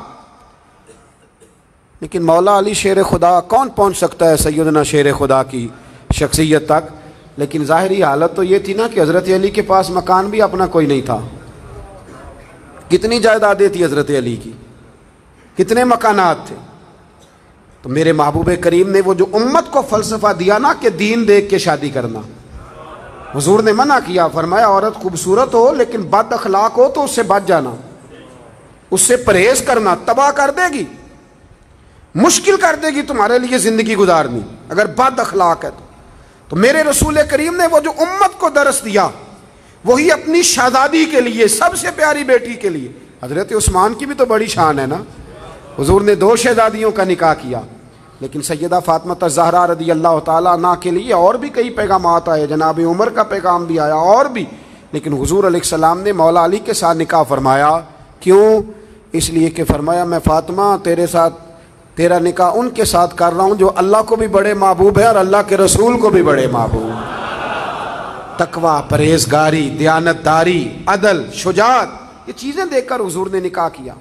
لیکن مولا علی شیر خدا، کون پہنچ سکتا ہے سیدنا شیر خدا کی شخصیت تک؟ لیکن ظاہری حالت تو یہ تھی نا کہ حضرت علی کے پاس مکان بھی اپنا کوئی نہیں تھا. کتنی جائیدادیں تھی حضرت علی کی، کتنے مکانات تھے. تو میرے محبوب کریم نے وہ جو امت کو فلسفہ دیا نا کہ دین دیکھ کے شادی کرنا، حضور نے منع کیا، فرمایا عورت خوبصورت ہو لیکن بد اخلاق ہو تو اس سے بچ جانا، اس سے پرہیز کرنا، تباہ کر دے گی، مشکل کر دے گی تمہارے لیے زندگی گزارنی اگر بد اخلاق ہے تو. تو میرے رسول کریم نے وہ جو امت کو درس دیا وہی اپنی شہزادی کے لیے، سب سے پیاری بیٹی کے لیے، حضرت عثمان کی بھی تو بڑی شان ہے نا، حضور نے دو شہزادیوں کا نکاح کیا، لیکن سیدہ فاطمہ الزہرا رضی اللہ تعالیٰ عنہ کے لیے اور بھی کئی پیغامات آئے، جناب عمر کا پیغام بھی آیا اور بھی، لیکن حضور علیہ السلام نے مولا علی کے ساتھ نکاح فرمایا۔ کیوں؟ اس لیے کہ فرمایا میں فاطمہ تیرے ساتھ تیرا نکاح ان کے ساتھ کر رہا ہوں جو اللہ کو بھی بڑے محبوب ہے اور اللہ کے رسول کو بھی بڑے محبوب۔ تقوی، پرہیزگاری، دیانتداری، عدل، شجاعت، یہ چیزیں دیکھ کر حضور نے نکاح کیا۔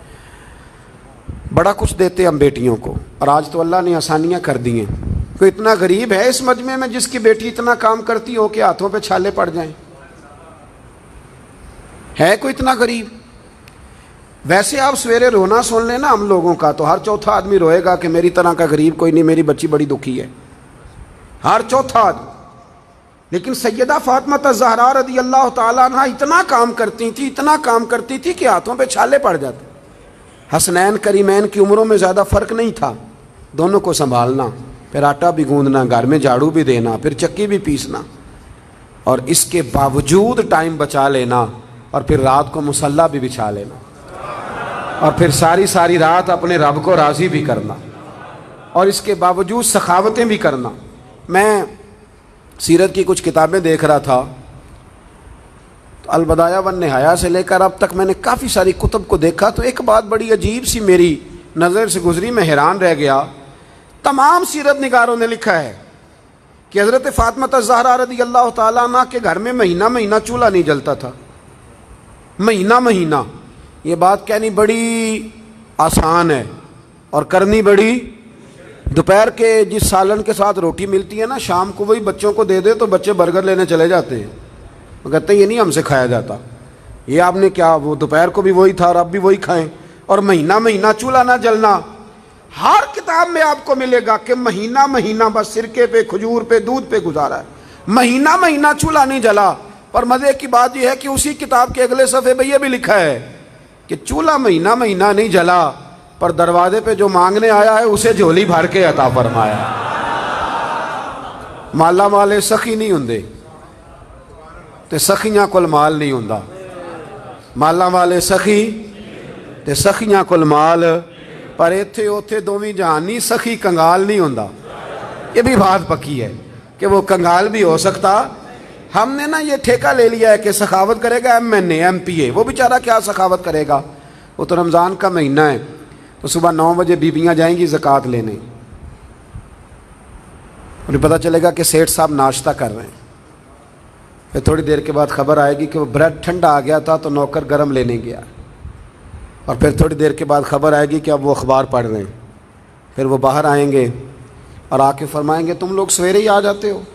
بڑا کچھ دیتے ہم بیٹیوں کو، اور آج تو اللہ نے آسانیاں کر دی ہیں۔ کوئی اتنا غریب ہے اس مجمع میں جس کی بیٹی اتنا کام کرتی ہو کہ ہاتھوں پہ چھالے پڑ جائیں؟ ہے کوئی اتنا غریب؟ ویسے آپ سویرے رونا سن لیں نا ہم لوگوں کا تو ہر چوتھا آدمی روئے گا کہ میری طرح کا غریب کوئی نہیں، میری بچی بڑی دکھی ہے، ہر چوتھا آدمی۔ لیکن سیدہ فاطمہ الزہرا رضی اللہ تعالیٰ عنہ اتنا کام کرتی تھی، اتنا کام کرتی تھی کہ ہاتھوں پہ چھالے پڑ جاتے۔ حسنین کریمین کی عمروں میں زیادہ فرق نہیں تھا، دونوں کو سنبھالنا، پھر آٹا بھی گوندنا، گھر میں جھاڑو بھی دینا، پھر چکی بھی پیسنا، اور اس کے باوجود ٹائم بچا لینا، اور پھر رات کو مصلی بھی بچھا لینا، اور پھر ساری ساری رات اپنے رب کو راضی بھی کرنا، اور اس کے باوجود سخاوتیں بھی کرنا۔ میں سیرت کی کچھ کتابیں دیکھ رہا تھا، تو البدایہ والنہایہ سے لے کر اب تک میں نے کافی ساری کتب کو دیکھا، تو ایک بات بڑی عجیب سی میری نظر سے گزری، میں حیران رہ گیا۔ تمام سیرت نگاروں نے لکھا ہے کہ حضرت فاطمہ الزہرا رضی اللہ تعالیٰ عنہ کے گھر میں مہینہ مہینہ چولہا نہیں جلتا تھا، مہینہ مہینہ۔ یہ بات کہنی بڑی آسان ہے اور کرنی بڑی، دوپہر کے جس سالن کے ساتھ روٹی ملتی ہے نا، شام کو وہی بچوں کو دے دے تو بچے برگر لینے چلے جاتے ہیں، وہ کہتے ہیں یہ نہیں ہم سے کھایا جاتا، یہ آپ نے کیا، وہ دوپہر کو بھی وہی تھا اور اب بھی وہی کھائیں، اور مہینہ مہینہ چولہا نہ جلنا۔ ہر کتاب میں آپ کو ملے گا کہ مہینہ مہینہ بس سرکے پہ، کھجور پہ، دودھ پہ گزارا ہے، مہینہ مہینہ چولہا نہیں جلا۔ پر مزے کی بات یہ ہے کہ اسی کتاب کے اگلے صفحے پہ یہ بھی لکھا ہے کہ چولہا مہینہ مہینہ نہیں جلا، پر دروازے پہ جو مانگنے آیا ہے اسے جھولی بھر کے عطا فرمایا۔ مالا مالے سخی نہیں ہوندے تے سخیاں کول مال نہیں ہوندا، مالا والے سخی تے سخیاں کول مال، پر ایتھے اوتھے دوویں جہانی سخی کنگال نہیں ہوندا۔ یہ بھی بات پکی ہے کہ وہ کنگال بھی ہو سکتا۔ ہم نے نا یہ ٹھیکہ لے لیا ہے کہ سخاوت کرے گا M N A, M P A, وہ بیچارہ کیا سخاوت کرے گا، وہ تو رمضان کا مہینہ ہے، تو صبح نو بجے بیویاں جائیں گی زکوٰۃ لینے، انہیں پتہ چلے گا کہ سیٹھ صاحب ناشتہ کر رہے ہیں، پھر تھوڑی دیر کے بعد خبر آئے گی کہ وہ بریڈ ٹھنڈا آ گیا تھا تو نوکر گرم لینے گیا، اور پھر تھوڑی دیر کے بعد خبر آئے گی کہ اب وہ اخبار پڑھ رہے ہیں، پھر وہ باہر آئیں گے اور آ کے فرمائیں گے تم لوگ سویرے ہی آ جاتے ہو،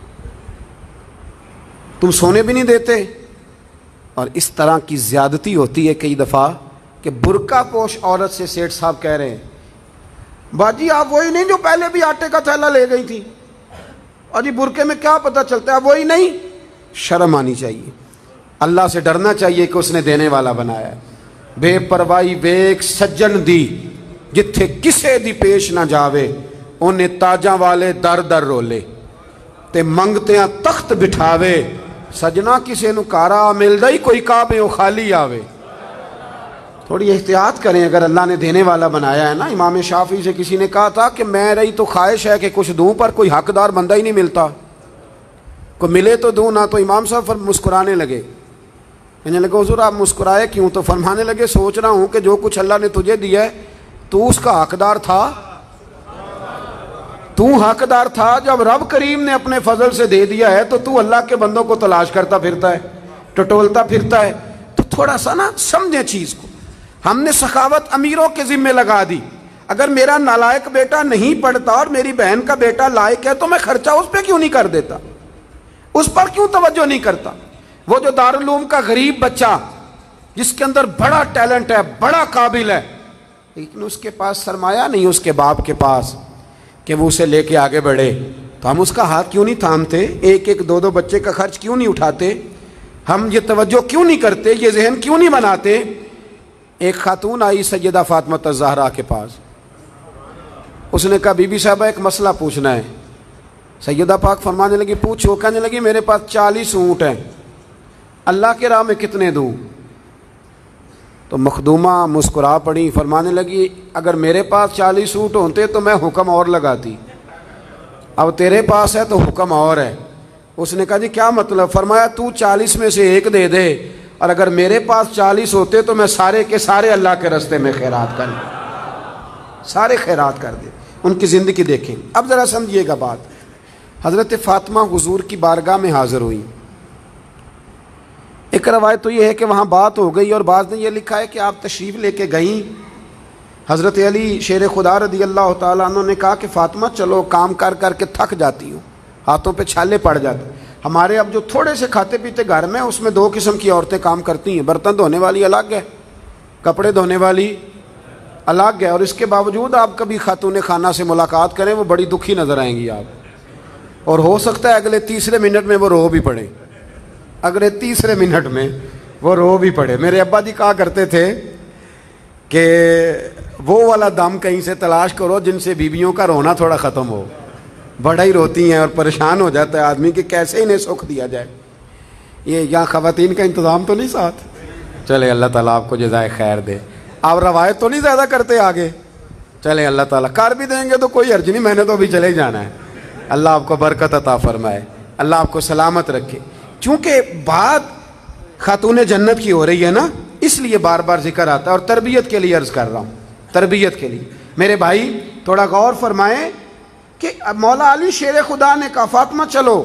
تم سونے بھی نہیں دیتے۔ اور اس طرح کی زیادتی ہوتی ہے کئی دفعہ کہ برقع پوش عورت سے سیٹھ صاحب کہہ رہے ہیں باجی آپ وہی نہیں جو پہلے بھی آٹے کا تھیلا لے گئی تھی، اور جی برقعے میں کیا پتہ چلتا ہے، وہی نہیں۔ شرم آنی چاہیے، اللہ سے ڈرنا چاہیے کہ اس نے دینے والا بنایا ہے۔ بے پروائی ویک سجن دی جتھے کسے دی پیش نہ جاوے، انہیں تاجاں والے در در رولے تے منگتیاں تخت بٹھاوے، سجنا کسے نو کارا ملدا ہی کوئی کعبے او خالی آوے۔ تھوڑی احتیاط کریں، اگر اللہ نے دینے والا بنایا ہے نا۔ امام شافعی سے کسی نے کہا تھا کہ میں رہی تو خواہش ہے کہ کچھ دوں، پر کوئی حقدار بندہ ہی نہیں ملتا، کوئی ملے تو دوں نہ۔ تو امام صاحب مسکرانے لگے، کہنے لگے حضور آپ مسکرائے کیوں؟ تو فرمانے لگے سوچ رہا ہوں کہ جو کچھ اللہ نے تجھے دیا ہے تو اس کا حقدار تھا، تو حقدار تھا۔ جب رب کریم نے اپنے فضل سے دے دیا ہے تو تو اللہ کے بندوں کو تلاش کرتا پھرتا ہے، ٹٹولتا پھرتا ہے۔ تو تھوڑا سا نا سمجھیں چیز کو۔ ہم نے سخاوت امیروں کے ذمہ لگا دی۔ اگر میرا نالائق بیٹا نہیں پڑھتا اور میری بہن کا بیٹا لائق ہے تو میں خرچہ اس پہ کیوں نہیں کر دیتا، اس پر کیوں توجہ نہیں کرتا؟ وہ جو دارالعلوم کا غریب بچہ جس کے اندر بڑا ٹیلنٹ ہے، بڑا قابل ہے، لیکن اس کے پاس سرمایہ نہیں اس کے باپ کے پاس کہ وہ اسے لے کے آگے بڑھے، تو ہم اس کا ہاتھ کیوں نہیں تھامتے؟ ایک ایک دو دو بچے کا خرچ کیوں نہیں اٹھاتے؟ ہم یہ توجہ کیوں نہیں کرتے؟ یہ ذہن کیوں نہیں بناتے؟ ایک خاتون آئی سیدہ فاطمہ الزہرا کے پاس، اس نے کہا بی بی صاحبہ ایک مسئلہ پوچھنا ہے۔ سیدہ پاک فرمانے لگی پوچھو۔ کہنے لگی میرے پاس چالیس اونٹ ہیں، اللہ کے راہ میں کتنے دوں؟ تو مخدومہ مسکرا پڑی، فرمانے لگی اگر میرے پاس چالیس اونٹ ہوتے تو میں حکم اور لگاتی، اب تیرے پاس ہے تو حکم اور ہے۔ اس نے کہا جی کیا مطلب؟ فرمایا تو چالیس میں سے ایک دے دے، اور اگر میرے پاس چالیس ہوتے تو میں سارے کے سارے اللہ کے راستے میں خیرات کر دے، سارے خیرات کر دے۔ ان کی زندگی دیکھیں۔ اب ذرا سمجھیے گا بات۔ حضرت فاطمہ حضور کی بارگاہ میں حاضر ہوئی۔ ایک روایت تو یہ ہے کہ وہاں بات ہو گئی، اور بعض نے یہ لکھا ہے کہ آپ تشریف لے کے گئیں۔ حضرت علی شیر خدا رضی اللہ تعالیٰ عنہ نے کہا کہ فاطمہ چلو، کام کر کر کے تھک جاتی ہوں، ہاتھوں پہ چھالے پڑ جاتے۔ ہمارے اب جو تھوڑے سے کھاتے پیتے گھر میں، اس میں دو قسم کی عورتیں کام کرتی ہیں، برتن دھونے والی الگ ہے، کپڑے دھونے والی الگ ہے، اور اس کے باوجود آپ کبھی خاتون خانہ سے ملاقات کریں وہ بڑی دکھی نظر آئیں گی آپ، اور ہو سکتا ہے اگلے تیسرے منٹ میں وہ رو بھی پڑے، اگلے تیسرے منٹ میں وہ رو بھی پڑے۔ میرے ابا جی کہا کرتے تھے کہ وہ والا دم کہیں سے تلاش کرو جن سے بیویوں کا رونا تھوڑا ختم ہو، بڑا ہی روتی ہیں اور پریشان ہو جاتا ہے آدمی کہ کیسے انہیں سکھ دیا جائے۔ یہ یہاں خواتین کا انتظام تو نہیں ساتھ؟ چلے اللہ تعالیٰ آپ کو جزائے خیر دے۔ آپ روایت تو نہیں زیادہ کرتے آگے؟ چلے اللہ تعالیٰ کر بھی دیں گے تو کوئی حرج نہیں، میں نے تو ابھی چلے ہی جانا ہے۔ اللہ آپ کو برکت عطا فرمائے، اللہ آپ کو سلامت رکھے۔ چونکہ بات خاتون جنت کی ہو رہی ہے نا، اس لیے بار بار ذکر آتا ہے، اور تربیت کے لیے عرض کر رہا ہوں، تربیت کے لیے۔ میرے بھائی تھوڑا غور فرمائیں کہ مولا علی شیر خدا نے کہا فاطمہ چلو،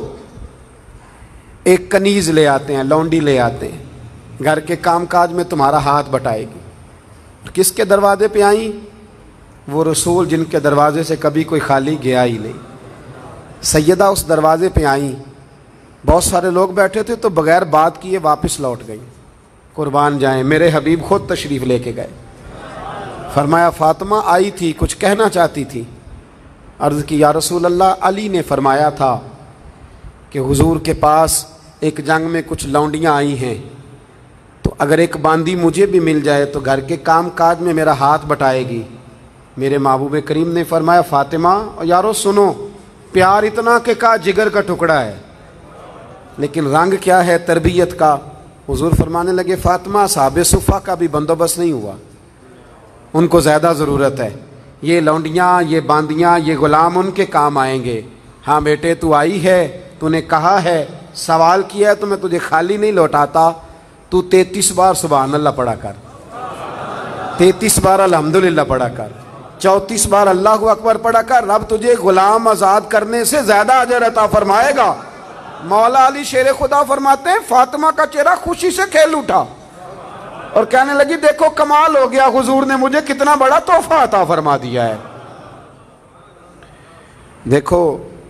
ایک کنیز لے آتے ہیں، لونڈی لے آتے ہیں، گھر کے کام کاج میں تمہارا ہاتھ بٹائے گی۔ کس کے دروازے پہ آئیں؟ وہ رسول جن کے دروازے سے کبھی کوئی خالی گیا ہی نہیں۔ سیدہ اس دروازے پہ آئیں، بہت سارے لوگ بیٹھے تھے تو بغیر بات کیے واپس لوٹ گئیں۔ قربان جائیں، میرے حبیب خود تشریف لے کے گئے۔ فرمایا فاطمہ آئی تھی، کچھ کہنا چاہتی تھی۔ عرض کی یا رسول اللہ، علی نے فرمایا تھا کہ حضور کے پاس ایک جنگ میں کچھ لونڈیاں آئی ہیں، تو اگر ایک باندی مجھے بھی مل جائے تو گھر کے کام کاج میں میرا ہاتھ بٹائے گی۔ میرے محبوب کریم نے فرمایا فاطمہ اور یارو سنو، پیار اتنا کہ کا جگر کا ٹکڑا ہے، لیکن رنگ کیا ہے تربیت کا۔ حضور فرمانے لگے فاطمہ صحاب صفہ کا بھی بندوبست نہیں ہوا، ان کو زیادہ ضرورت ہے، یہ لونڈیاں، یہ باندیاں، یہ غلام ان کے کام آئیں گے۔ ہاں بیٹے تو آئی ہے، تو نے کہا ہے، سوال کیا ہے، تو میں تجھے خالی نہیں لوٹاتا۔ تو تینتیس بار سبحان اللہ پڑھا کر، تینتیس بار الحمدللہ پڑھا کر، چوتیس بار اللہ اکبر پڑھا کر، رب تجھے غلام آزاد کرنے سے زیادہ اجر عطا فرمائے گا۔ مولا علی شیر خدا فرماتے ہیں فاطمہ کا چہرہ خوشی سے کھیل اٹھا اور کہنے لگی دیکھو کمال ہو گیا، حضور نے مجھے کتنا بڑا تحفہ عطا فرما دیا ہے۔ دیکھو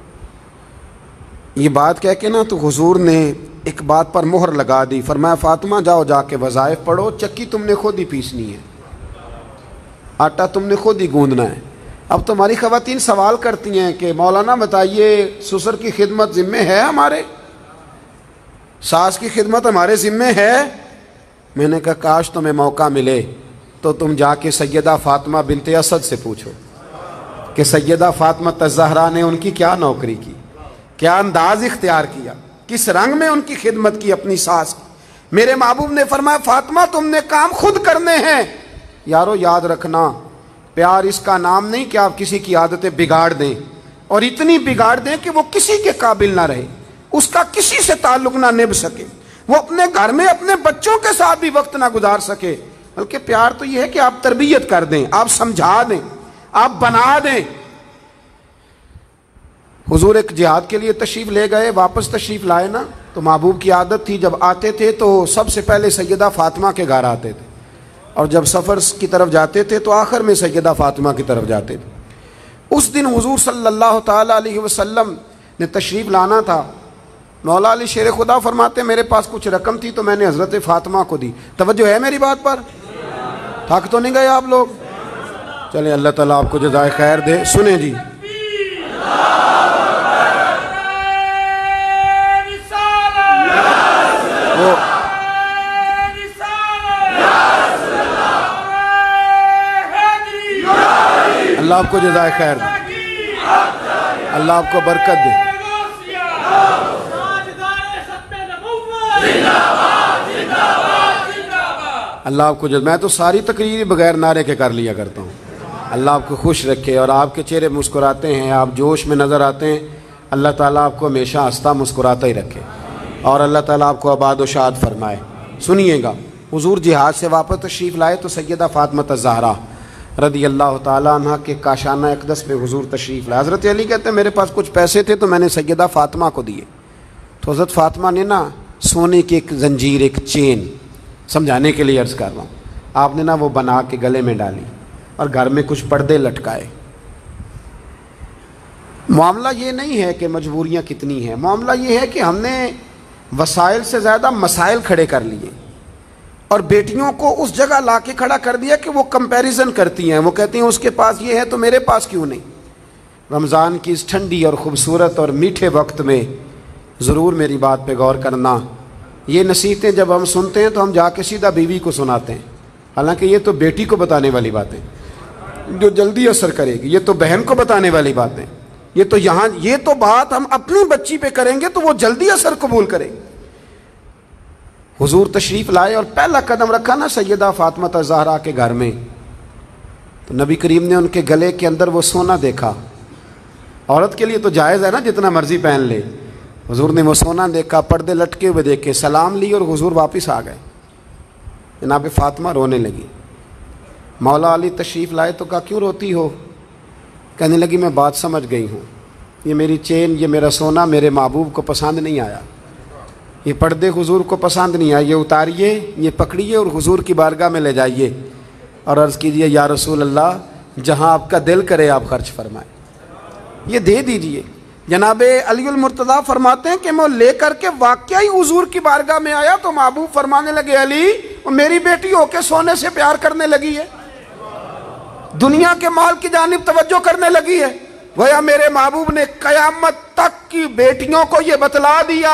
یہ بات کہہ کے نا تو حضور نے ایک بات پر مہر لگا دی۔ فرمایا فاطمہ جاؤ جا کے وظائف پڑھو، چکی تم نے خود ہی پیسنی ہے، آٹا تم نے خود ہی گوندنا ہے۔ اب تمہاری خواتین سوال کرتی ہیں کہ مولانا بتائیے سسر کی خدمت ذمہ ہے ہمارے، ساس کی خدمت ہمارے ذمہ ہے؟ میں نے کہا کاش تمہیں موقع ملے تو تم جا کے سیدہ فاطمہ بنت اسد سے پوچھو کہ سیدہ فاطمہ الزہرا نے ان کی کیا نوکری کی، کیا انداز اختیار کیا، کس رنگ میں ان کی خدمت کی اپنی ساس کی۔ میرے محبوب نے فرمایا فاطمہ تم نے کام خود کرنے ہیں۔ یارو یاد رکھنا، پیار اس کا نام نہیں کہ آپ کسی کی عادتیں بگاڑ دیں، اور اتنی بگاڑ دیں کہ وہ کسی کے قابل نہ رہے، اس کا کسی سے تعلق نہ نبھ سکے، وہ اپنے گھر میں اپنے بچوں کے ساتھ بھی وقت نہ گزار سکے۔ بلکہ پیار تو یہ ہے کہ آپ تربیت کر دیں، آپ سمجھا دیں، آپ بنا دیں۔ حضور ایک جہاد کے لیے تشریف لے گئے، واپس تشریف لائے نا، تو محبوب کی عادت تھی جب آتے تھے تو سب سے پہلے سیدہ فاطمہ کے گھر آتے تھے، اور جب سفر کی طرف جاتے تھے تو آخر میں سیدہ فاطمہ کی طرف جاتے تھے۔ اس دن حضور صلی اللہ تعالیٰ علیہ وسلم نے تشریف لانا تھا۔ مولا علی شیر خدا فرماتے میرے پاس کچھ رقم تھی تو میں نے حضرت فاطمہ کو دی۔ توجہ ہے میری بات پر؟ تھک تو نہیں گئے آپ لوگ؟ چلیں اللہ تعالیٰ آپ کو جزائے خیر دے۔ سنیں جی، وہ اللہ آپ کو جزائے خیر دے، اللہ آپ کو برکت دے۔ اللہ آپ کو جو میں تو ساری تقریر بغیر نعرے کے کر لیا کرتا ہوں. اللہ آپ کو خوش رکھے اور آپ کے چہرے مسکراتے ہیں, آپ جوش میں نظر آتے ہیں. اللہ تعالیٰ آپ کو ہمیشہ ہنستا مسکراتا ہی رکھے اور اللہ تعالیٰ آپ کو آباد و شاد فرمائے. سنیے گا, حضور جہاد سے واپس تشریف لائے تو سیدہ فاطمہ الزہرا رضی اللہ تعالیٰ عنہ کے کاشانہ اقدس پہ حضور تشریف لائے. حضرت علی کہتے ہیں میرے پاس کچھ پیسے تھے تو میں نے سیدہ فاطمہ کو دیے. تو حضرت فاطمہ نے نا سونے کی ایک زنجیر, ایک چین, سمجھانے کے لیے عرض کر رہا ہوں, آپ نے نا وہ بنا کے گلے میں ڈالی اور گھر میں کچھ پردے لٹکائے. معاملہ یہ نہیں ہے کہ مجبوریاں کتنی ہیں, معاملہ یہ ہے کہ ہم نے وسائل سے زیادہ مسائل کھڑے کر لیے اور بیٹیوں کو اس جگہ لا کے کھڑا کر دیا کہ وہ کمپیریزن کرتی ہیں. وہ کہتی ہیں اس کے پاس یہ ہے تو میرے پاس کیوں نہیں. رمضان کی اس ٹھنڈی اور خوبصورت اور میٹھے وقت میں ضرور میری بات پہ غور کرنا. یہ نصیحتیں جب ہم سنتے ہیں تو ہم جا کے سیدھا بیوی کو سناتے ہیں, حالانکہ یہ تو بیٹی کو بتانے والی باتیں جو جلدی اثر کرے گی, یہ تو بہن کو بتانے والی باتیں, یہ تو یہاں یہ تو بات ہم اپنی بچی پہ کریں گے تو وہ جلدی اثر قبول کرے گی. حضور تشریف لائے اور پہلا قدم رکھا نا سیدہ فاطمہ الزہرا کے گھر میں, تو نبی کریم نے ان کے گلے کے اندر وہ سونا دیکھا. عورت کے لیے تو جائز ہے نا جتنا مرضی پہن لے. حضور نے وہ سونا دیکھا, پردے لٹکے ہوئے دیکھے, سلام لی اور حضور واپس آ گئے. جناب فاطمہ رونے لگی. مولا علی تشریف لائے تو کہا کیوں روتی ہو؟ کہنے لگی میں بات سمجھ گئی ہوں, یہ میری چین, یہ میرا سونا میرے محبوب کو پسند نہیں آیا, یہ پردے حضور کو پسند نہیں آئے, یہ اتاریے, یہ پکڑیے اور حضور کی بارگاہ میں لے جائیے اور عرض کیجئے یا رسول اللہ جہاں آپ کا دل کرے آپ خرچ فرمائیں, یہ دے دیجئے. جناب علی المرتضیٰ فرماتے ہیں کہ میں لے کر کے واقعی حضور کی بارگاہ میں آیا تو محبوب فرمانے لگے علی میری بیٹی ہو کے سونے سے پیار کرنے لگی ہے, دنیا کے مال کی جانب توجہ کرنے لگی ہے. گویا میرے محبوب نے قیامت تک کی بیٹیوں کو یہ بتلا دیا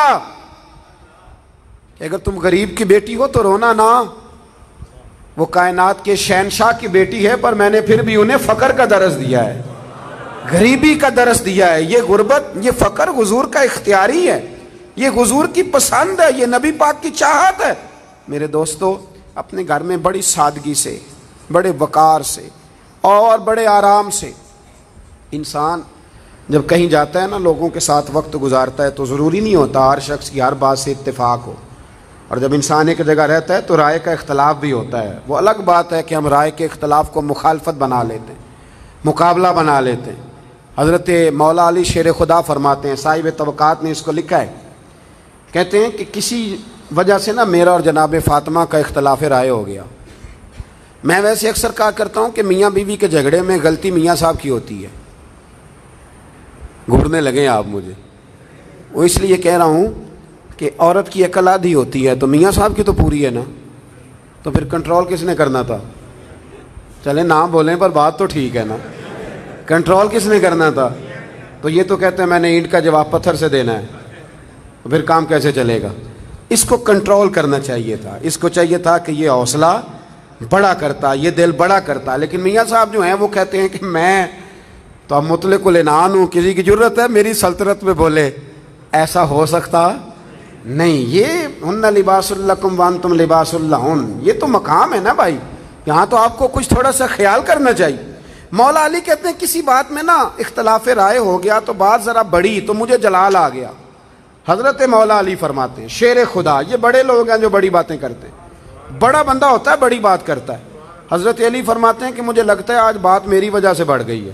کہ اگر تم غریب کی بیٹی ہو تو رونا نہ, وہ کائنات کے شہنشاہ کی بیٹی ہے پر میں نے پھر بھی انہیں فقر کا درس دیا ہے, غریبی کا درس دیا ہے. یہ غربت, یہ فقر حضور کا اختیاری ہے, یہ حضور کی پسند ہے, یہ نبی پاک کی چاہت ہے. میرے دوستو, اپنے گھر میں بڑی سادگی سے, بڑے وقار سے اور بڑے آرام سے انسان جب کہیں جاتا ہے نا, لوگوں کے ساتھ وقت گزارتا ہے تو ضروری نہیں ہوتا ہر شخص کی ہر بات سے اتفاق ہو. اور جب انسان ایک جگہ رہتا ہے تو رائے کا اختلاف بھی ہوتا ہے. وہ الگ بات ہے کہ ہم رائے کے اختلاف کو مخالفت بنا لیتے ہیں, مقابلہ بنا لیتے ہیں. حضرت مولا علی شیر خدا فرماتے ہیں, صاحب طبقات نے اس کو لکھا ہے, کہتے ہیں کہ کسی وجہ سے نا میرا اور جناب فاطمہ کا اختلاف رائے ہو گیا. میں ویسے اکثر کہا کرتا ہوں کہ میاں بیوی کے جھگڑے میں غلطی میاں صاحب کی ہوتی ہے. گھورنے لگے آپ مجھے, وہ اس لیے کہہ رہا ہوں کہ عورت کی عقل آدھی ہوتی ہے تو میاں صاحب کی تو پوری ہے نا, تو پھر کنٹرول کس نے کرنا تھا؟ چلے نہ بولیں پر بات تو ٹھیک ہے نا, کنٹرول کس نے کرنا تھا؟ تو یہ تو کہتے ہیں میں نے اینٹ کا جواب پتھر سے دینا ہے, تو پھر کام کیسے چلے گا؟ اس کو کنٹرول کرنا چاہیے تھا, اس کو چاہیے تھا کہ یہ حوصلہ بڑا کرتا, یہ دل بڑا کرتا. لیکن میاں صاحب جو ہیں وہ کہتے ہیں کہ میں تو اب مطلق العنان ہوں, کسی کی ضرورت ہے میری سلطنت میں بولے, ایسا ہو سکتا نہیں. یہ ہن لباس لکم وانتم لباس لہن, یہ تو مقام ہے نا بھائی, یہاں تو آپ کو کچھ تھوڑا سا خیال کرنا چاہیے. مولا علی کہتے ہیں کسی بات میں نا اختلاف رائے ہو گیا تو بات ذرا بڑی تو مجھے جلال آ گیا. حضرت مولا علی فرماتے ہیں شیر خدا, یہ بڑے لوگ ہیں جو بڑی باتیں کرتے ہیں, بڑا بندہ ہوتا ہے بڑی بات کرتا ہے. حضرت علی فرماتے ہیں کہ مجھے لگتا ہے آج بات میری وجہ سے بڑھ گئی ہے,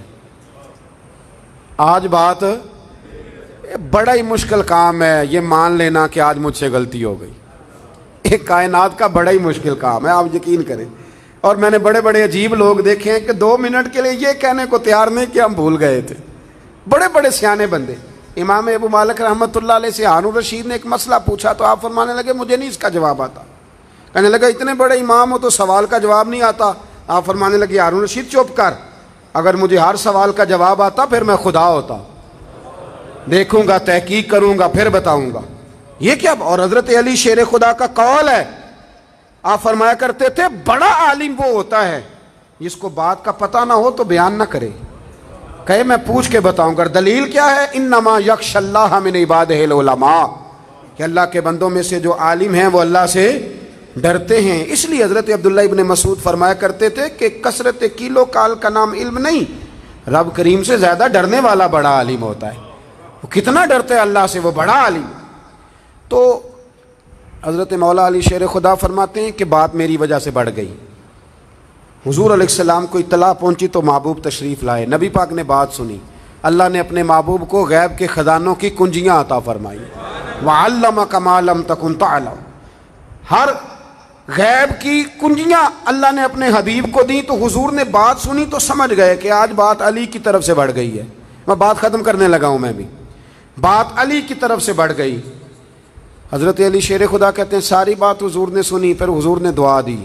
آج بات بڑا ہی مشکل کام ہے یہ مان لینا کہ آج مجھ سے غلطی ہو گئی. ایک کائنات کا بڑا ہی مشکل کام ہے, آپ یقین کریں. اور میں نے بڑے بڑے عجیب لوگ دیکھے ہیں کہ دو منٹ کے لیے یہ کہنے کو تیار نہیں کہ ہم بھول گئے تھے. بڑے بڑے سیانے بندے. امام ابو مالک رحمۃ اللہ علیہ سے ہارون الرشید نے ایک مسئلہ پوچھا تو آپ فرمانے لگے مجھے نہیں اس کا جواب آتا. کہنے لگا اتنے بڑے امام ہو تو سوال کا جواب نہیں آتا. آپ فرمانے لگے ہارون الرشید چپ کر, اگر مجھے ہر سوال کا جواب آتا پھر میں خدا ہوتا, دیکھوں گا تحقیق کروں گا پھر بتاؤں گا. یہ کیا؟ اور حضرت علی شیر خدا کا قول ہے, آپ فرمایا کرتے تھے بڑا عالم وہ ہوتا ہے جس کو بات کا پتہ نہ ہو تو بیان نہ کرے, کہے میں پوچھ کے بتاؤں گا. دلیل کیا ہے؟ انما یخشى اللہ من عبادہ العلماء, کہ اللہ کے بندوں میں سے جو عالم ہیں وہ اللہ سے ڈرتے ہیں. اس لیے حضرت عبداللہ ابن مسعود فرمایا کرتے تھے کہ کثرت کیلو کال کا نام علم نہیں, رب کریم سے زیادہ ڈرنے والا بڑا عالم ہوتا ہے. وہ کتنا ڈرتے ہیں اللہ سے, وہ بڑا عالم. تو حضرت مولا علی شیر خدا فرماتے ہیں کہ بات میری وجہ سے بڑھ گئی. حضور علیہ السلام کو اطلاع پہنچی تو محبوب تشریف لائے, نبی پاک نے بات سنی, اللہ نے اپنے محبوب کو غیب کے خزانوں کی کنجیاں عطا فرمائی. وَعَلَّمَكَ مَا لَمْ تَكُنْ تَعْلَمُ, ہر غیب کی کنجیاں اللہ نے اپنے حبیب کو دی. تو حضور نے بات سنی تو سمجھ گئے کہ آج بات علی کی طرف سے بڑھ گئی ہے. میں بات ختم کرنے لگا ہوں, میں بھی بات علی کی طرف سے بڑھ گئی. حضرت علی شیر خدا کہتے ہیں ساری بات حضور نے سنی, پھر حضور نے دعا دی,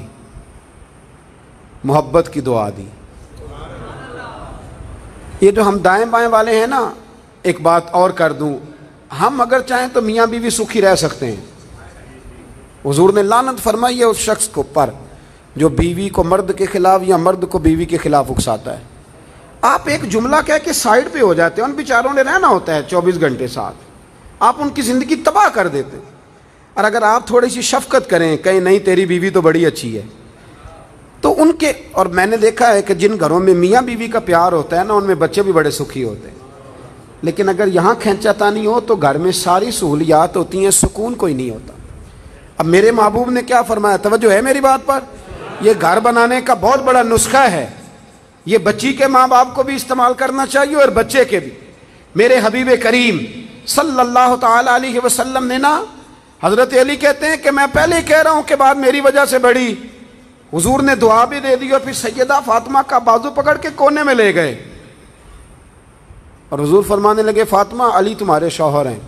محبت کی دعا دی. یہ جو ہم دائیں بائیں والے ہیں نا, ایک بات اور کر دوں, ہم اگر چاہیں تو میاں بیوی سکھی رہ سکتے ہیں. حضور نے لعنت فرمائی ہے اس شخص کو پر جو بیوی کو مرد کے خلاف یا مرد کو بیوی کے خلاف اکساتا ہے. آپ ایک جملہ کہہ کے سائڈ پہ ہو جاتے ہیں, ان بیچاروں نے رہنا ہوتا ہے چوبیس گھنٹے ساتھ, آپ ان کی زندگی تباہ کر دیتے. اور اگر آپ تھوڑی سی شفقت کریں, کہیں نہیں تیری بیوی تو بڑی اچھی ہے, تو ان کے, اور میں نے دیکھا ہے کہ جن گھروں میں میاں بیوی کا پیار ہوتا ہے نا, ان میں بچے بھی بڑے سکھی ہوتے ہیں. لیکن اگر یہاں کھینچا تانی ہو تو گھر میں ساری سہولیات ہوتی ہیں, سکون کوئی نہیں ہوتا. اب میرے محبوب نے کیا فرمایا, توجہ ہے میری بات پر, یہ گھر بنانے کا بہت بڑا نسخہ ہے. یہ بچی کے ماں باپ کو بھی استعمال کرنا چاہیے اور بچے کے بھی. میرے حبیب کریم صلی اللہ تعالی علیہ وسلم نے نا, حضرت علی کہتے ہیں کہ میں پہلے ہی کہہ رہا ہوں کہ بات میری وجہ سے بڑی. حضور نے دعا بھی دے دی اور پھر سیدہ فاطمہ کا بازو پکڑ کے کونے میں لے گئے اور حضور فرمانے لگے فاطمہ علی تمہارے شوہر ہیں,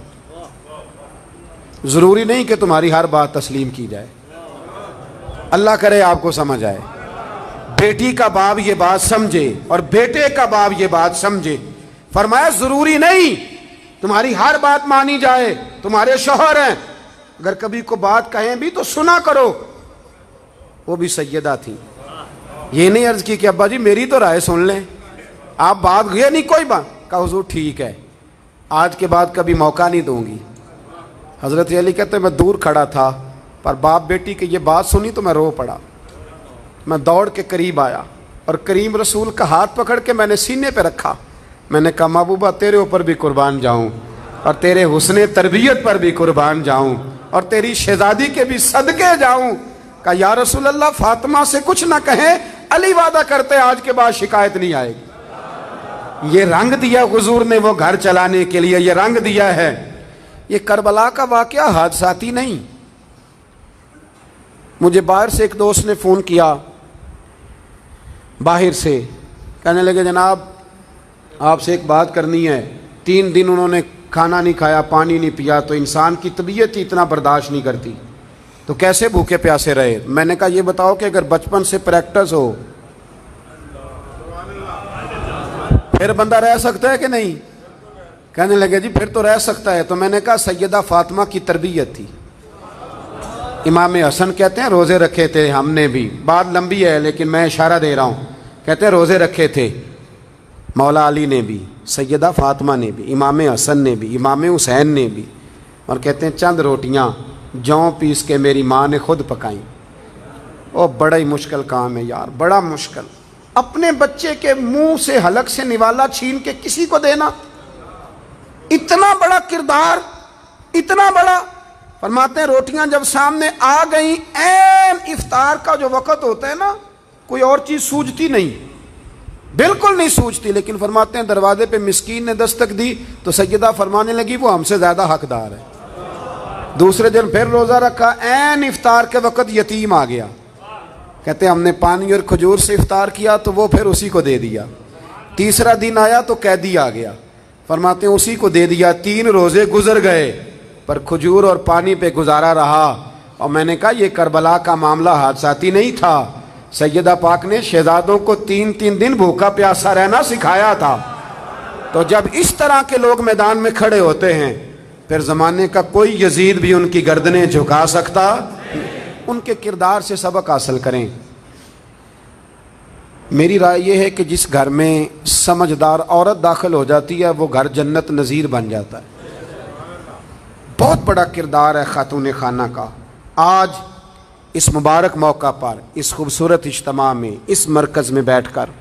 ضروری نہیں کہ تمہاری ہر بات تسلیم کی جائے. اللہ کرے آپ کو سمجھ آئے. بیٹی کا باپ یہ بات سمجھے اور بیٹے کا باپ یہ بات سمجھے. فرمایا ضروری نہیں تمہاری ہر بات مانی جائے, تمہارے شوہر ہیں, اگر کبھی کو بات کہیں بھی تو سنا کرو. وہ بھی سیدہ تھی, یہ نہیں عرض کی کہ ابا جی میری تو رائے سن لیں, آپ بات یہ نہیں کوئی بات. کہا حضور ٹھیک ہے, آج کے بعد کبھی موقع نہیں دوں گی. حضرت علی کہتے ہیں میں دور کھڑا تھا, پر باپ بیٹی کی یہ بات سنی تو میں رو پڑا. میں دوڑ کے قریب آیا اور کریم رسول کا ہاتھ پکڑ کے میں نے سینے پہ رکھا. میں نے کہا محبوبہ تیرے اوپر بھی قربان جاؤں اور تیرے حسن تربیت پر بھی قربان جاؤں اور تیری شہزادی کے بھی صدقے جاؤں. کہا یا رسول اللہ فاطمہ سے کچھ نہ کہیں, علی وعدہ کرتے آج کے بعد شکایت نہیں آئے گی. یہ رنگ دیا حضور نے وہ گھر چلانے کے لیے, یہ رنگ دیا ہے. یہ کربلا کا واقعہ حادثاتی نہیں. مجھے باہر سے ایک دوست نے فون کیا, باہر سے, کہنے لگے جناب آپ سے ایک بات کرنی ہے. تین دن انہوں نے کھانا نہیں کھایا, پانی نہیں پیا, تو انسان کی طبیعت ہی اتنا برداشت نہیں کرتی, تو کیسے بھوکے پیاسے رہے. میں نے کہا یہ بتاؤ کہ اگر بچپن سے پریکٹس ہو پھر بندہ رہ سکتا ہے کہ نہیں. کہنے لگے جی پھر تو رہ سکتا ہے. تو میں نے کہا سیدہ فاطمہ کی تربیت تھی. امام حسن کہتے ہیں روزے رکھے تھے ہم نے بھی, بات لمبی ہے لیکن میں اشارہ دے رہا ہوں. کہتے ہیں روزے رکھے تھے مولا علی نے بھی, سیدہ فاطمہ نے بھی, امام حسن نے بھی, امام حسین نے بھی. اور کہتے ہیں چند روٹیاں جوں پیس کے میری ماں نے خود پکائیں. او بڑا ہی مشکل کام ہے یار, بڑا مشکل. اپنے بچے کے منہ سے حلق سے نوالا چھین کے کسی کو دینا, اتنا بڑا کردار, اتنا بڑا. فرماتے ہیں روٹیاں جب سامنے آ گئیں, عین افطار کا جو وقت ہوتا ہے نا, کوئی اور چیز سوجتی نہیں, بالکل نہیں سوجتی. لیکن فرماتے ہیں دروازے پہ مسکین نے دستک دی تو سیدہ فرمانے لگی وہ ہم سے زیادہ حقدار ہے. دوسرے دن پھر روزہ رکھا, عین افطار کے وقت یتیم آ گیا. کہتے ہیں ہم نے پانی اور کھجور سے افطار کیا تو وہ پھر اسی کو دے دیا. تیسرا دن آیا تو قیدی آ گیا. فرماتے ہیں اسی کو دے دیا. تین روزے گزر گئے پر کھجور اور پانی پہ گزارا رہا. اور میں نے کہا یہ کربلا کا معاملہ حادثاتی نہیں تھا. سیدہ پاک نے شہزادوں کو تین تین دن بھوکا پیاسا رہنا سکھایا تھا. تو جب اس طرح کے لوگ میدان میں کھڑے ہوتے ہیں پھر زمانے کا کوئی یزید بھی ان کی گردنیں جھکا سکتا. ان کے کردار سے سبق حاصل کریں. میری رائے یہ ہے کہ جس گھر میں سمجھدار عورت داخل ہو جاتی ہے وہ گھر جنت نظیر بن جاتا ہے. بہت بڑا کردار ہے خاتون خانہ کا. آج इस मुबारक मौका पर, इस खूबसूरत इज्तिमा में, इस मरकज़ में बैठ कर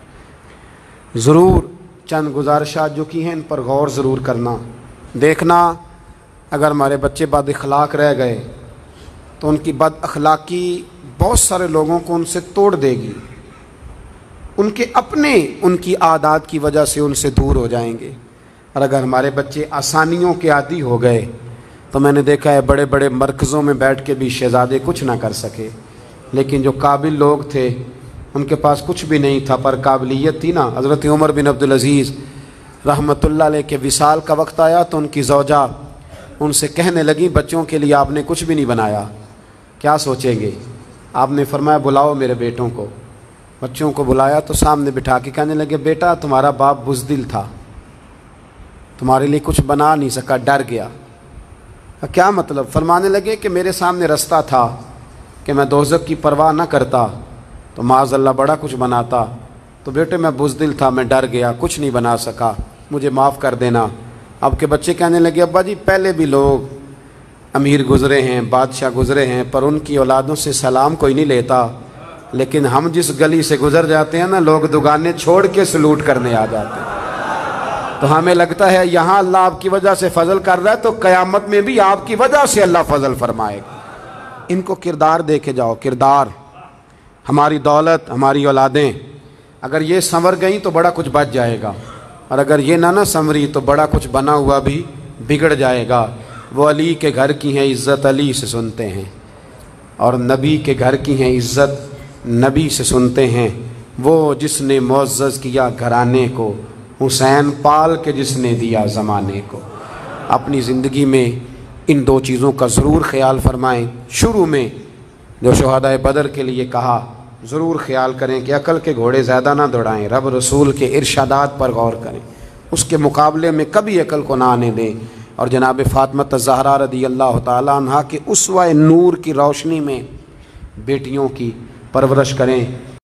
ज़रूर चंद गुजारिशात जो की हैं इन पर गौर ज़रूर करना। देखना अगर हमारे बच्चे बद अखलाक रह गए तो उनकी बद अखलाकी बहुत सारे लोगों को उनसे तोड़ देगी, उनके अपने उनकी आदत की वजह से उनसे दूर हो जाएंगे। और अगर हमारे बच्चे आसानियों के आदी हो गए तो मैंने देखा है बड़े बड़े मरकज़ों में बैठ के भी शहज़ादे कुछ ना कर सके, लेकिन जो काबिल लोग थे उनके पास कुछ भी नहीं था पर काबिलियत थी ना। हज़रत उमर बिन अब्दुल अज़ीज़ रहमतुल्लाह अलैह के विसाल का वक्त आया तो उनकी ज़ौजा उनसे कहने लगी बच्चों के लिए आपने कुछ भी नहीं बनाया, क्या सोचेंगे? आपने फरमाया बुलाओ मेरे बेटों को। बच्चों को बुलाया तो सामने बिठा के कहने लगे बेटा तुम्हारा बाप बुज़दिल था, तुम्हारे लिए कुछ बना नहीं सका, डर गया। क्या मतलब? फरमाने लगे कि मेरे सामने रास्ता था कि मैं दोज़ख की परवाह ना करता तो माज़अल्लाह बड़ा कुछ बनाता, तो बेटे मैं बुज़दिल था, मैं डर गया, कुछ नहीं बना सका, मुझे माफ़ कर देना। अब के बच्चे कहने लगे अब्बा जी पहले भी लोग अमीर गुज़रे हैं, बादशाह गुज़रे हैं, पर उनकी औलादों से सलाम कोई नहीं लेता, लेकिन हम जिस गली से गुज़र जाते हैं ना लोग दुकानें छोड़ के सलूट करने आ जाते हैं। तो हमें लगता है यहाँ अल्लाह आपकी वजह से फजल कर रहा है तो क़यामत में भी आपकी वजह से अल्लाह फजल फरमाएगा। इनको किरदार देखे जाओ, किरदार। हमारी दौलत, हमारी औलादें अगर ये संवर गई तो बड़ा कुछ बच जाएगा, और अगर ये ना ना संवरी तो बड़ा कुछ बना हुआ भी बिगड़ जाएगा। वो अली के घर की हैं इज़्ज़त अली से सुनते हैं, और नबी के घर की हैं इज़्ज़त नबी से सुनते हैं। वो जिसने मुअज़्ज़ज़ किया घराने को, हुसैन पाल के जिसने दिया ज़माने को। अपनी ज़िंदगी में इन दो चीज़ों का ज़रूर ख्याल फरमाएं। शुरू में जो शुहदाए बदर के लिए कहा ज़रूर ख्याल करें कि अकल के घोड़े ज़्यादा ना दौड़ाएं, रब रसूल के इरशादात पर गौर करें, उसके मुकाबले में कभी अकल को ना आने दें। और जनाब फ़ातिमा ज़हरा रदी अल्लाह ताला अन्हा के उस्वा नूर की रोशनी में बेटियों की परवरिश करें।